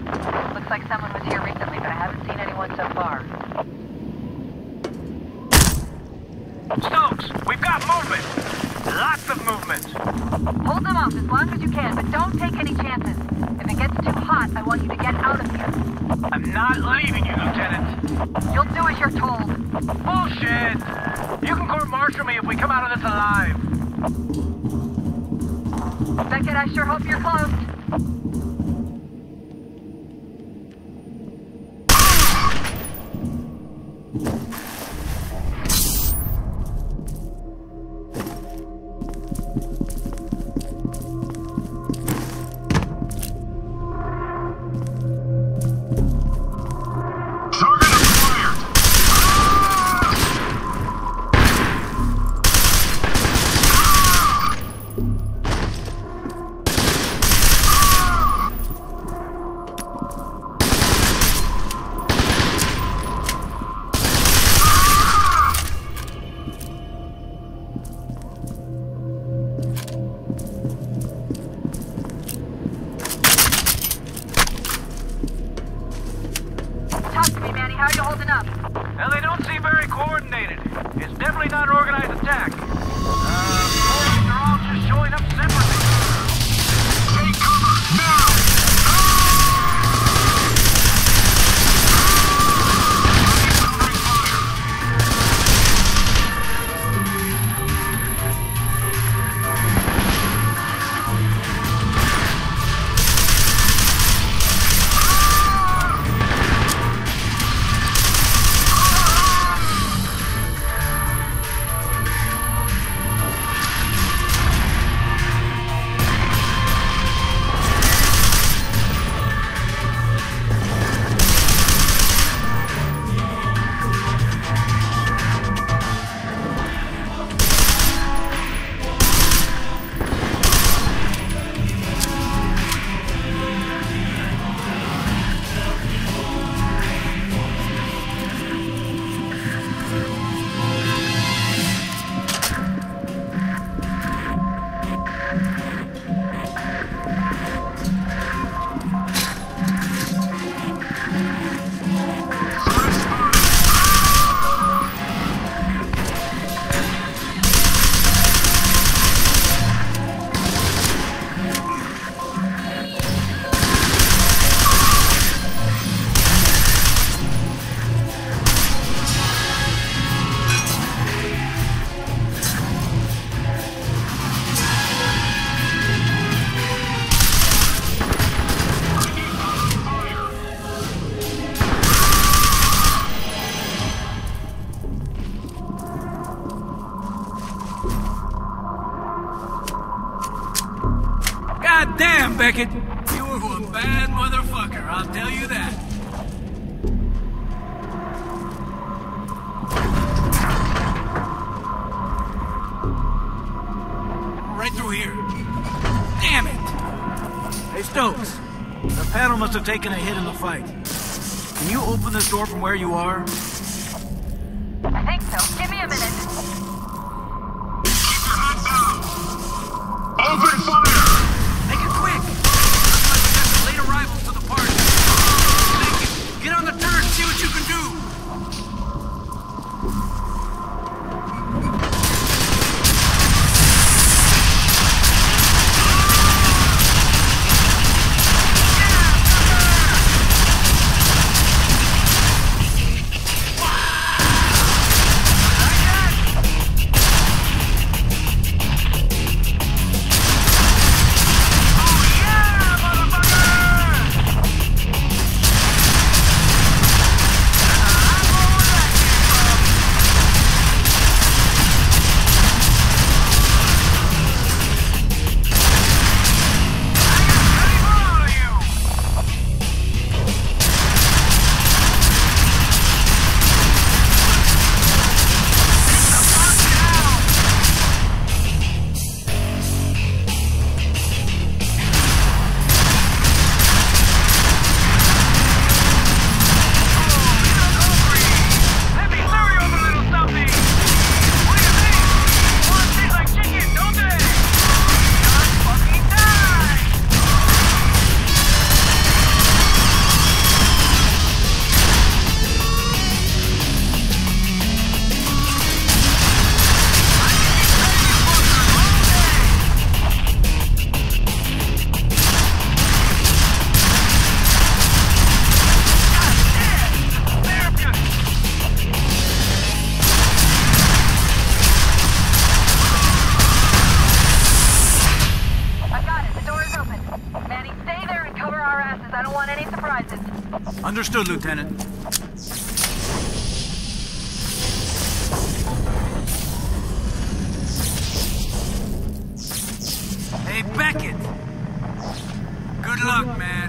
Looks like someone was here recently, but I haven't seen anyone so far. Stokes, we've got movement! Lots of movement! Hold them off as long as you can, but don't take any chances. If it gets too hot, I want you to get out of here. I'm not leaving you, Lieutenant. You'll do as you're told. Bullshit! You can court-martial me if we come out of this alive. Beckett, I sure hope you're close. Damn, Beckett! You were a bad motherfucker, I'll tell you that. Right through here. Damn it! Hey, Stokes. The panel must have taken a hit in the fight. Can you open this door from where you are? I think so. Give me a minute. Keep your head down! Open fire! Make it quick! Looks like we got some late arrivals to the party. Thank you. Get on the turret and see what you can do! want any surprises. Understood, Lieutenant. Hey, Beckett! Good luck, man.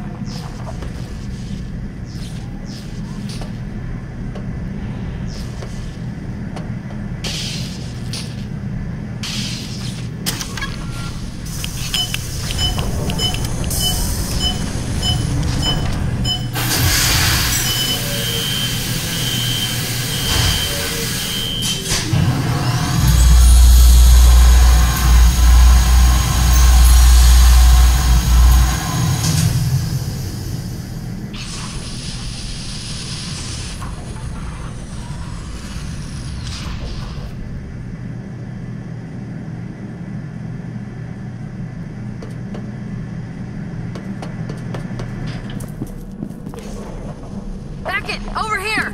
Over here!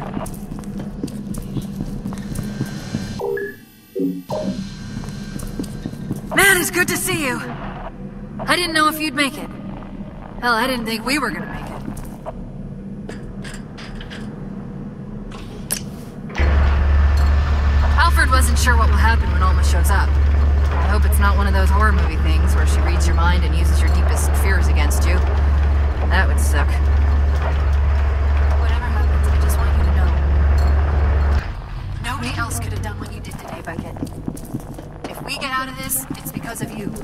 Man, it's good to see you. I didn't know if you'd make it. Hell, I didn't think we were gonna make it. Alfred wasn't sure what will happen when Alma shows up. I hope it's not one of those horror movie things where she reads your mind and uses your deepest fears against you. That would suck. Nobody else could have done what you did today, Beckett. If we get out of this, it's because of you.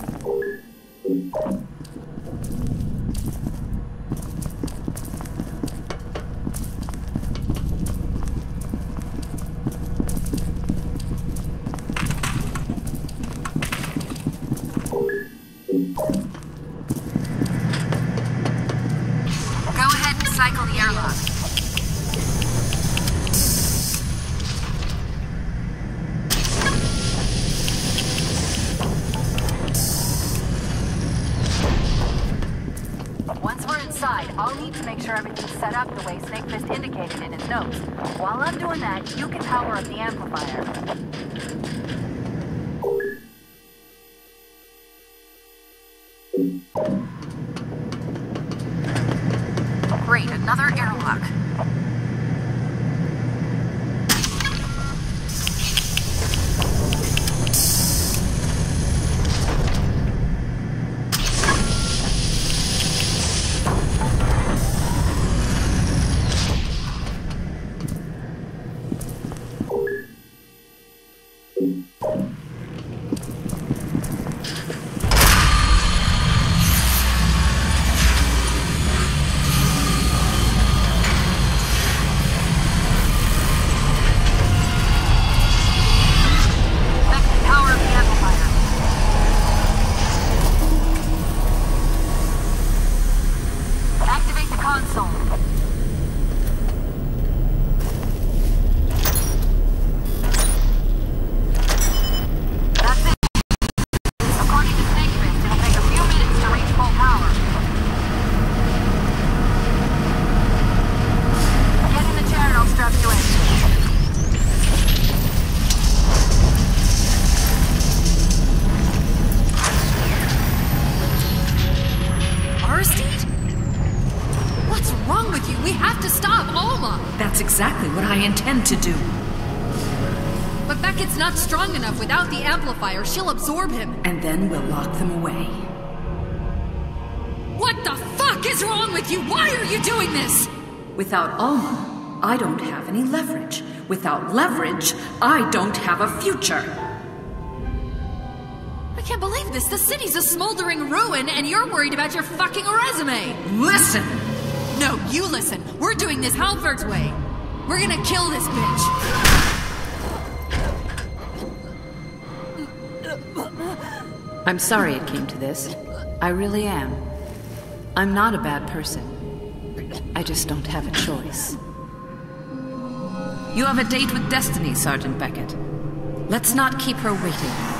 Go ahead and cycle the airlock. I'll need to make sure everything's set up the way Snakefist indicated in his notes. While I'm doing that, you can power up the amplifier. Great, another airlock. That's exactly what I intend to do. But Beckett's not strong enough without the amplifier. She'll absorb him. And then we'll lock them away. What the fuck is wrong with you? Why are you doing this? Without Alma, I don't have any leverage. Without leverage, I don't have a future. I can't believe this. The city's a smoldering ruin, and you're worried about your fucking resume. Listen! No, you listen. We're doing this Halford's way. We're gonna kill this bitch. I'm sorry it came to this. I really am. I'm not a bad person. I just don't have a choice. You have a date with Destiny, Sergeant Beckett. Let's not keep her waiting.